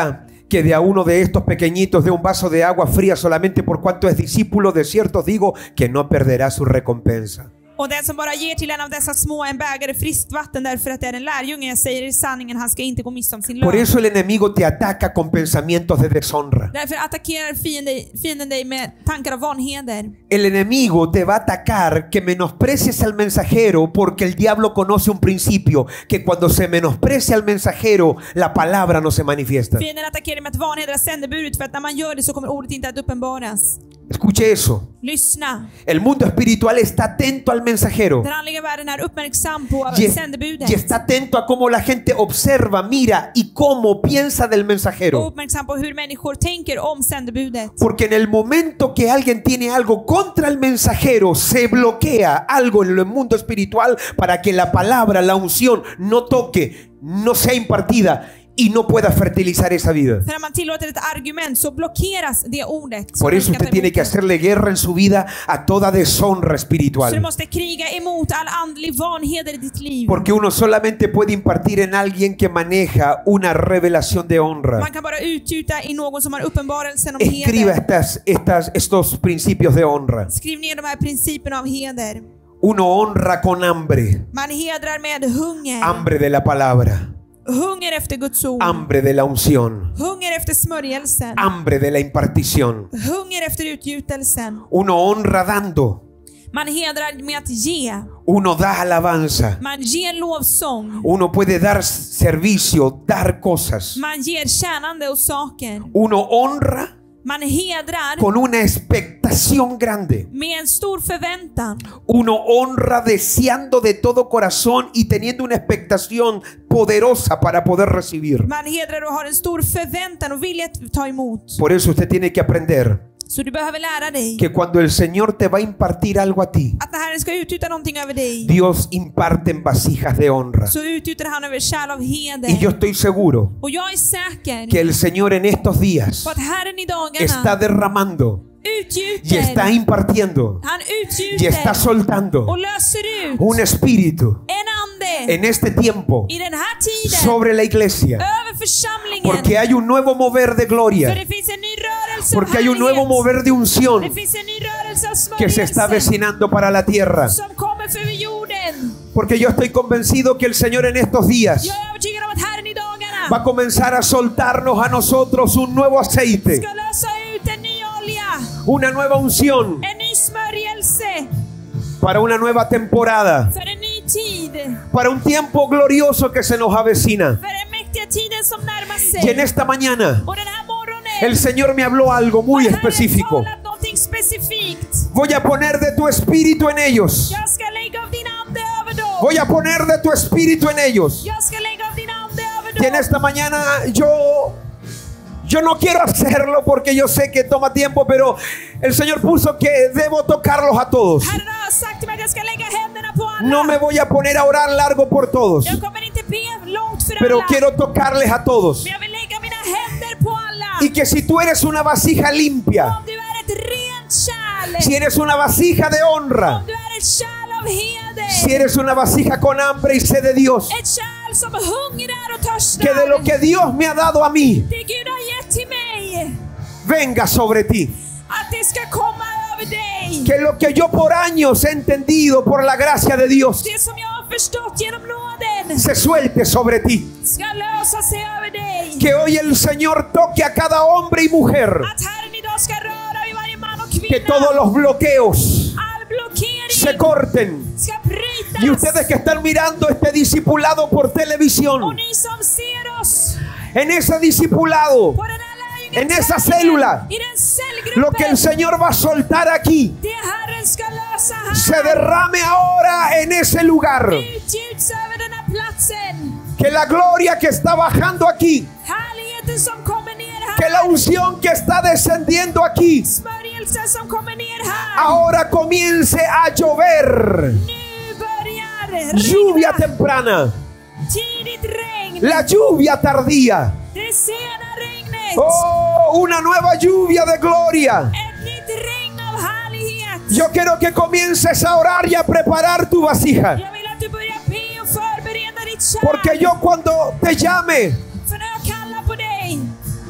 Speaker 1: que de a uno de estos pequeñitos dé un vaso de agua fría solamente por cuanto es discípulo, de cierto os digo que no perderá su recompensa.
Speaker 2: Och den som bara ger till en av dessa små en bägare friskt vatten därför att det är en lärjunge, jag säger i sanningen, han ska inte gå miste om sin
Speaker 1: Por
Speaker 2: lön.
Speaker 1: eso el enemigo te ataca con pensamientos de deshonra.
Speaker 2: Därför attackerar fienden, fienden dig med tankar av vanheder.
Speaker 1: El enemigo te va a atacar que menosprecies al mensajero, porque el diablo conoce un principio, que cuando se menosprecia al mensajero, la palabra no se manifiesta.
Speaker 2: Fienden attackerar med att vanhedra sändebudet, för att när man gör det så kommer ordet inte att uppenbaras.
Speaker 1: Escuche eso.
Speaker 2: Lyssna.
Speaker 1: El mundo espiritual está atento al mensajero.
Speaker 2: Den andliga världen är uppmärksam på
Speaker 1: Y, es-
Speaker 2: sändebudet.
Speaker 1: y está atento a cómo la gente observa, mira y cómo piensa del
Speaker 2: Och
Speaker 1: mensajero.
Speaker 2: uppmärksam på hur människor tänker om sändebudet.
Speaker 1: Porque en el momento que alguien tiene algo contra el mensajero, se bloquea algo en el mundo espiritual para que la palabra, la unción, no toque, no sea impartida y no pueda fertilizar esa vida.
Speaker 2: För när man tillåter ett argument så blockeras det ordet. som
Speaker 1: Por eso
Speaker 2: ska
Speaker 1: usted
Speaker 2: ta
Speaker 1: tiene
Speaker 2: emot
Speaker 1: que
Speaker 2: det.
Speaker 1: hacerle guerra en su vida a toda deshonra
Speaker 2: Så du
Speaker 1: espiritual.
Speaker 2: måste kriga emot all andlig vanheder i ditt liv.
Speaker 1: Porque uno solamente puede impartir en alguien que maneja una revelación de honra.
Speaker 2: Man kan bara utgjuta i någon som har uppenbarelsen om
Speaker 1: Escriba
Speaker 2: heder.
Speaker 1: estas, estas, estos principios de honra.
Speaker 2: Skriv ner de här principerna av heder.
Speaker 1: Uno honra con hambre.
Speaker 2: Man hedrar med hunger.
Speaker 1: Hambre de la palabra.
Speaker 2: Hunger efter Guds ord.
Speaker 1: Hambre de la unción.
Speaker 2: Hunger efter smörjelsen.
Speaker 1: Hambre de la impartición.
Speaker 2: Hunger efter utgjutelsen.
Speaker 1: Uno honra dando.
Speaker 2: Man hedrar med att ge.
Speaker 1: Uno da alabanza.
Speaker 2: Man ger lovsång.
Speaker 1: Uno puede dar servicio, dar cosas.
Speaker 2: Man ger tjänande och saker.
Speaker 1: Uno honra
Speaker 2: Man hedrar
Speaker 1: con una expectación grande.
Speaker 2: med en stor förväntan.
Speaker 1: Uno honra deseando de todo corazón y teniendo una expectación poderosa para poder recibir.
Speaker 2: Man hedrar och har en stor förväntan och vilja att ta emot.
Speaker 1: Por eso usted tiene que aprender
Speaker 2: Så du behöver lära dig
Speaker 1: que cuando el Señor te va a impartir algo a ti,
Speaker 2: att när Herren ska utgjuta någonting över dig,
Speaker 1: Dios imparte en vasijas de honra.
Speaker 2: så utgjuter han över kärl av heder.
Speaker 1: Y yo estoy seguro
Speaker 2: Och jag är säker
Speaker 1: que el Señor en estos días
Speaker 2: på att Herren i
Speaker 1: está
Speaker 2: dagarna
Speaker 1: derramando y
Speaker 2: utgjuter,
Speaker 1: está impartiendo
Speaker 2: han
Speaker 1: y está
Speaker 2: utgjuter
Speaker 1: soltando
Speaker 2: och löser ut
Speaker 1: un espíritu
Speaker 2: en ande
Speaker 1: en este tiempo
Speaker 2: i den här tiden
Speaker 1: sobre la iglesia.
Speaker 2: över församlingen.
Speaker 1: Porque hay un nuevo mover de
Speaker 2: För
Speaker 1: gloria.
Speaker 2: det finns en ny rörelse av
Speaker 1: Porque hay un nuevo
Speaker 2: härlighet.
Speaker 1: mover de unción
Speaker 2: Det finns en ny rörelse av
Speaker 1: que se está
Speaker 2: smörjelse
Speaker 1: avecinando para la tierra.
Speaker 2: som kommer över jorden.
Speaker 1: Porque yo estoy convencido que el Señor en estos días
Speaker 2: Jag är övertygad om att Herren i dagarna
Speaker 1: va a comenzar a soltarnos a nosotros un nuevo aceite,
Speaker 2: ska lösa ut en ny olja,
Speaker 1: una nueva unción
Speaker 2: en ny smörjelse
Speaker 1: para una nueva temporada,
Speaker 2: för en ny tid,
Speaker 1: para un tiempo glorioso que se nos avecina.
Speaker 2: för den mäktiga tiden som närmar
Speaker 1: Y en
Speaker 2: sig.
Speaker 1: esta mañana
Speaker 2: Och den här morgonen
Speaker 1: el Señor me habló algo muy
Speaker 2: har Herren
Speaker 1: específico.
Speaker 2: talat någonting specifikt.
Speaker 1: Voy a poner de tu espíritu en ellos.
Speaker 2: Jag ska lägga av din ande över dem.
Speaker 1: Voy a poner de tu espíritu en ellos.
Speaker 2: Jag ska lägga av din ande över
Speaker 1: Y en
Speaker 2: dem.
Speaker 1: esta mañana yo, yo no quiero hacerlo porque yo sé que toma tiempo, pero el Señor puso que debo tocarlos a todos.
Speaker 2: Herren har sagt till mig att jag ska lägga händerna på alla.
Speaker 1: No me voy a poner a orar largo por todos,
Speaker 2: Jag kommer inte be långt för
Speaker 1: pero
Speaker 2: alla.
Speaker 1: quiero tocarles a todos.
Speaker 2: Men jag vill lägga mina händer på alla.
Speaker 1: Y que si tú eres una vasija limpia,
Speaker 2: Om du är ett rent kärl.
Speaker 1: si eres una vasija de honra,
Speaker 2: Om du är ett kärl av heder.
Speaker 1: si eres una vasija con hambre y sed de Dios,
Speaker 2: Ett kärl som hungrar och törstar.
Speaker 1: que de lo que Dios me ha dado a mí,
Speaker 2: Det Gud har gett till mig.
Speaker 1: venga sobre ti.
Speaker 2: Att det ska komma över dig.
Speaker 1: Que lo que yo por años he entendido por la gracia de Dios
Speaker 2: Det som jag har förstått genom nåden
Speaker 1: se suelte sobre ti.
Speaker 2: ska lösa sig över dig.
Speaker 1: Que hoy el Señor toque a cada hombre y mujer.
Speaker 2: Att Herren idag ska röra vid varje man och
Speaker 1: Que
Speaker 2: kvinna.
Speaker 1: todos los bloqueos
Speaker 2: All blockering
Speaker 1: se corten.
Speaker 2: ska brytas.
Speaker 1: Y ustedes que están mirando este discipulado por
Speaker 2: Och
Speaker 1: televisión,
Speaker 2: ni som ser oss
Speaker 1: en ese discipulado,
Speaker 2: på den här
Speaker 1: en esa célula,
Speaker 2: i den cellgruppen.
Speaker 1: lo que el Señor va a soltar aquí,
Speaker 2: Det Herren ska lösa här.
Speaker 1: se derrame ahora en ese lugar.
Speaker 2: Utgjuts över den här platsen.
Speaker 1: Que la gloria que está bajando aquí,
Speaker 2: Härligheten som kommer ner här.
Speaker 1: que la unción que está descendiendo aquí,
Speaker 2: Smörjelsen som kommer ner här.
Speaker 1: ahora comience a llover.
Speaker 2: Nu börjar
Speaker 1: Lluvia
Speaker 2: regna.
Speaker 1: temprana,
Speaker 2: Tidigt regn.
Speaker 1: la lluvia tardía.
Speaker 2: Det sena regnet.
Speaker 1: Oh, una nueva lluvia de gloria.
Speaker 2: Ett nytt regn av härlighet.
Speaker 1: Yo quiero que comiences a orar y a preparar tu vasija.
Speaker 2: Jag vill att du börjar be och förbereda ditt kärl.
Speaker 1: Porque yo cuando te llame,
Speaker 2: För när jag kallar på dig,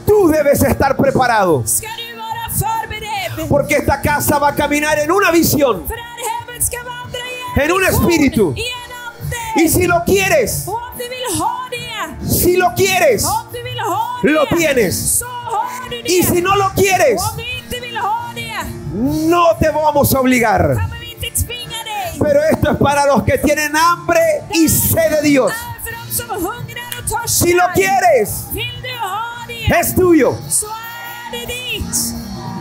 Speaker 1: tú debes estar preparado.
Speaker 2: ska du vara förberedd.
Speaker 1: Porque esta casa va a caminar en una visión,
Speaker 2: För det här hemmet ska vandra i en
Speaker 1: en un
Speaker 2: vision,
Speaker 1: espíritu.
Speaker 2: i en ande.
Speaker 1: Y si lo quieres,
Speaker 2: Och om du vill ha det,
Speaker 1: si lo quieres,
Speaker 2: om du vill ha det,
Speaker 1: lo tienes.
Speaker 2: så har du det.
Speaker 1: Y si no lo quieres,
Speaker 2: Och om du inte vill ha det,
Speaker 1: no te vamos a obligar.
Speaker 2: kommer vi inte tvinga dig.
Speaker 1: Pero esto es para los que tienen hambre y sed de Dios.
Speaker 2: är för de som hungrar och törstar.
Speaker 1: Si lo quieres,
Speaker 2: Vill du ha det,
Speaker 1: es tuyo.
Speaker 2: så är det ditt.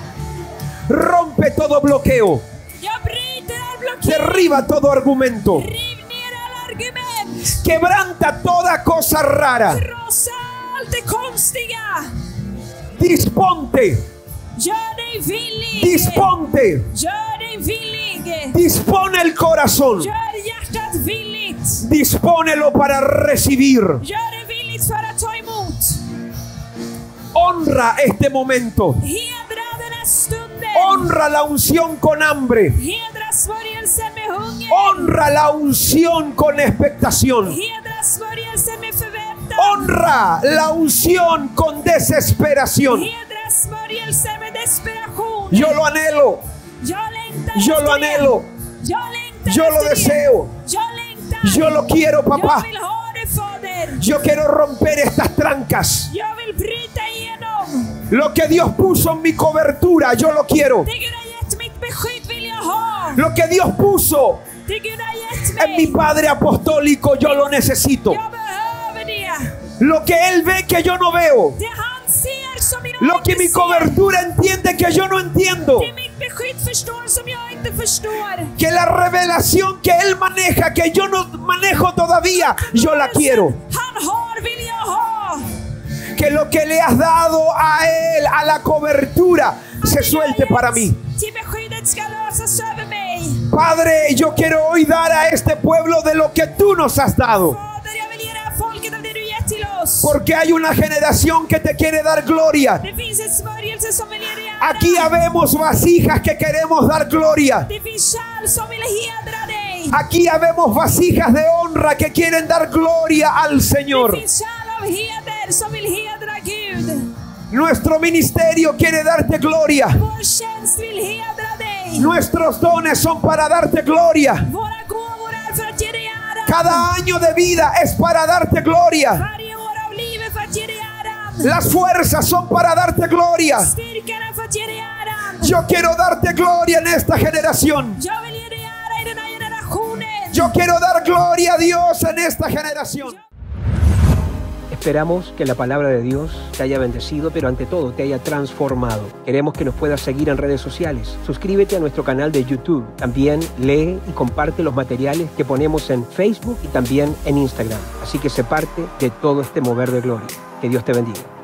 Speaker 1: Rompe todo bloqueo.
Speaker 2: Jag bryter all blockering.
Speaker 1: Derriba todo argumento.
Speaker 2: Riv ner alla argument.
Speaker 1: Quebranta toda cosa rara.
Speaker 2: Krossa allt det konstiga.
Speaker 1: Disponte.
Speaker 2: Gör dig villig.
Speaker 1: Disponte.
Speaker 2: Gör dig villig.
Speaker 1: Dispone el corazón.
Speaker 2: Gör hjärtat villigt.
Speaker 1: Dispónelo para recibir.
Speaker 2: Gör det villigt för att ta emot.
Speaker 1: Honra este momento.
Speaker 2: Hedra den här stunden.
Speaker 1: Honra la unción con hambre.
Speaker 2: Hedra smörjelsen med hunger.
Speaker 1: Honra la unción con expectación.
Speaker 2: Hedra smörjelsen med förväntan.
Speaker 1: Honra la unción con desesperación.
Speaker 2: Hedra smörjelsen med desperation.
Speaker 1: Yo lo anhelo.
Speaker 2: Jag längtar
Speaker 1: Yo
Speaker 2: efter
Speaker 1: lo
Speaker 2: det.
Speaker 1: anhelo.
Speaker 2: Jag längtar
Speaker 1: Yo lo
Speaker 2: efter det.
Speaker 1: deseo.
Speaker 2: Jag längtar.
Speaker 1: Yo lo quiero,
Speaker 2: Jag
Speaker 1: papá.
Speaker 2: vill ha det, Fader.
Speaker 1: Yo quiero romper estas trancas.
Speaker 2: Jag vill bryta igenom.
Speaker 1: Lo que Dios puso en mi cobertura, yo lo quiero.
Speaker 2: Det Gud har gett mitt beskydd vill jag ha.
Speaker 1: Lo que Dios puso
Speaker 2: Det Gud har gett
Speaker 1: en mi
Speaker 2: mig.
Speaker 1: Padre apostólico, yo lo necesito.
Speaker 2: Jag behöver det.
Speaker 1: Lo que Él ve que yo no veo.
Speaker 2: Det han ser som jag
Speaker 1: Lo que
Speaker 2: inte
Speaker 1: mi
Speaker 2: ser.
Speaker 1: cobertura entiende que yo no entiendo.
Speaker 2: Det mitt beskydd förstår som jag inte förstår.
Speaker 1: Que la revelación que Él maneja, que yo no manejo todavía, yo la quiero.
Speaker 2: Han har vill jag ha.
Speaker 1: Que lo que le has dado a Él, a la cobertura, se suelte para mí.
Speaker 2: Till beskyddet ska lösas över mig.
Speaker 1: Padre, yo quiero hoy dar a este pueblo de lo que tú nos has dado.
Speaker 2: Fader, jag vill ge det här folket av det du gett till oss.
Speaker 1: Porque hay una generación que te quiere dar gloria.
Speaker 2: Det finns ett smörjelse som vill ge dig ära.
Speaker 1: Aquí habemos vasijas que queremos dar gloria.
Speaker 2: Det finns kärl som vill hedra dig.
Speaker 1: Aquí habemos vasijas de honra que quieren dar gloria al Señor.
Speaker 2: Det finns kärl av heder som vill hedra Gud.
Speaker 1: Nuestro ministerio quiere darte gloria.
Speaker 2: Vår tjänst vill hedra dig.
Speaker 1: Nuestros dones son para darte gloria.
Speaker 2: Våra gåvor är för att ge dig ära.
Speaker 1: Cada año de vida es para darte gloria.
Speaker 2: Varje år av livet för att ge dig äran.
Speaker 1: Las fuerzas son para darte gloria.
Speaker 2: Styrkan är för att ge dig äran.
Speaker 1: Yo quiero darte gloria en esta generación.
Speaker 2: Jag vill ge dig ära i den här generationen.
Speaker 1: Yo quiero dar gloria a Dios en esta generación.
Speaker 3: Esperamos que la palabra de Dios te haya bendecido, pero ante todo te haya transformado. Queremos que nos puedas seguir en redes sociales. Suscríbete a nuestro canal de YouTube. También lee y comparte los materiales que ponemos en Facebook y también en Instagram. Así que sé parte de todo este mover de gloria. Que Dios te bendiga.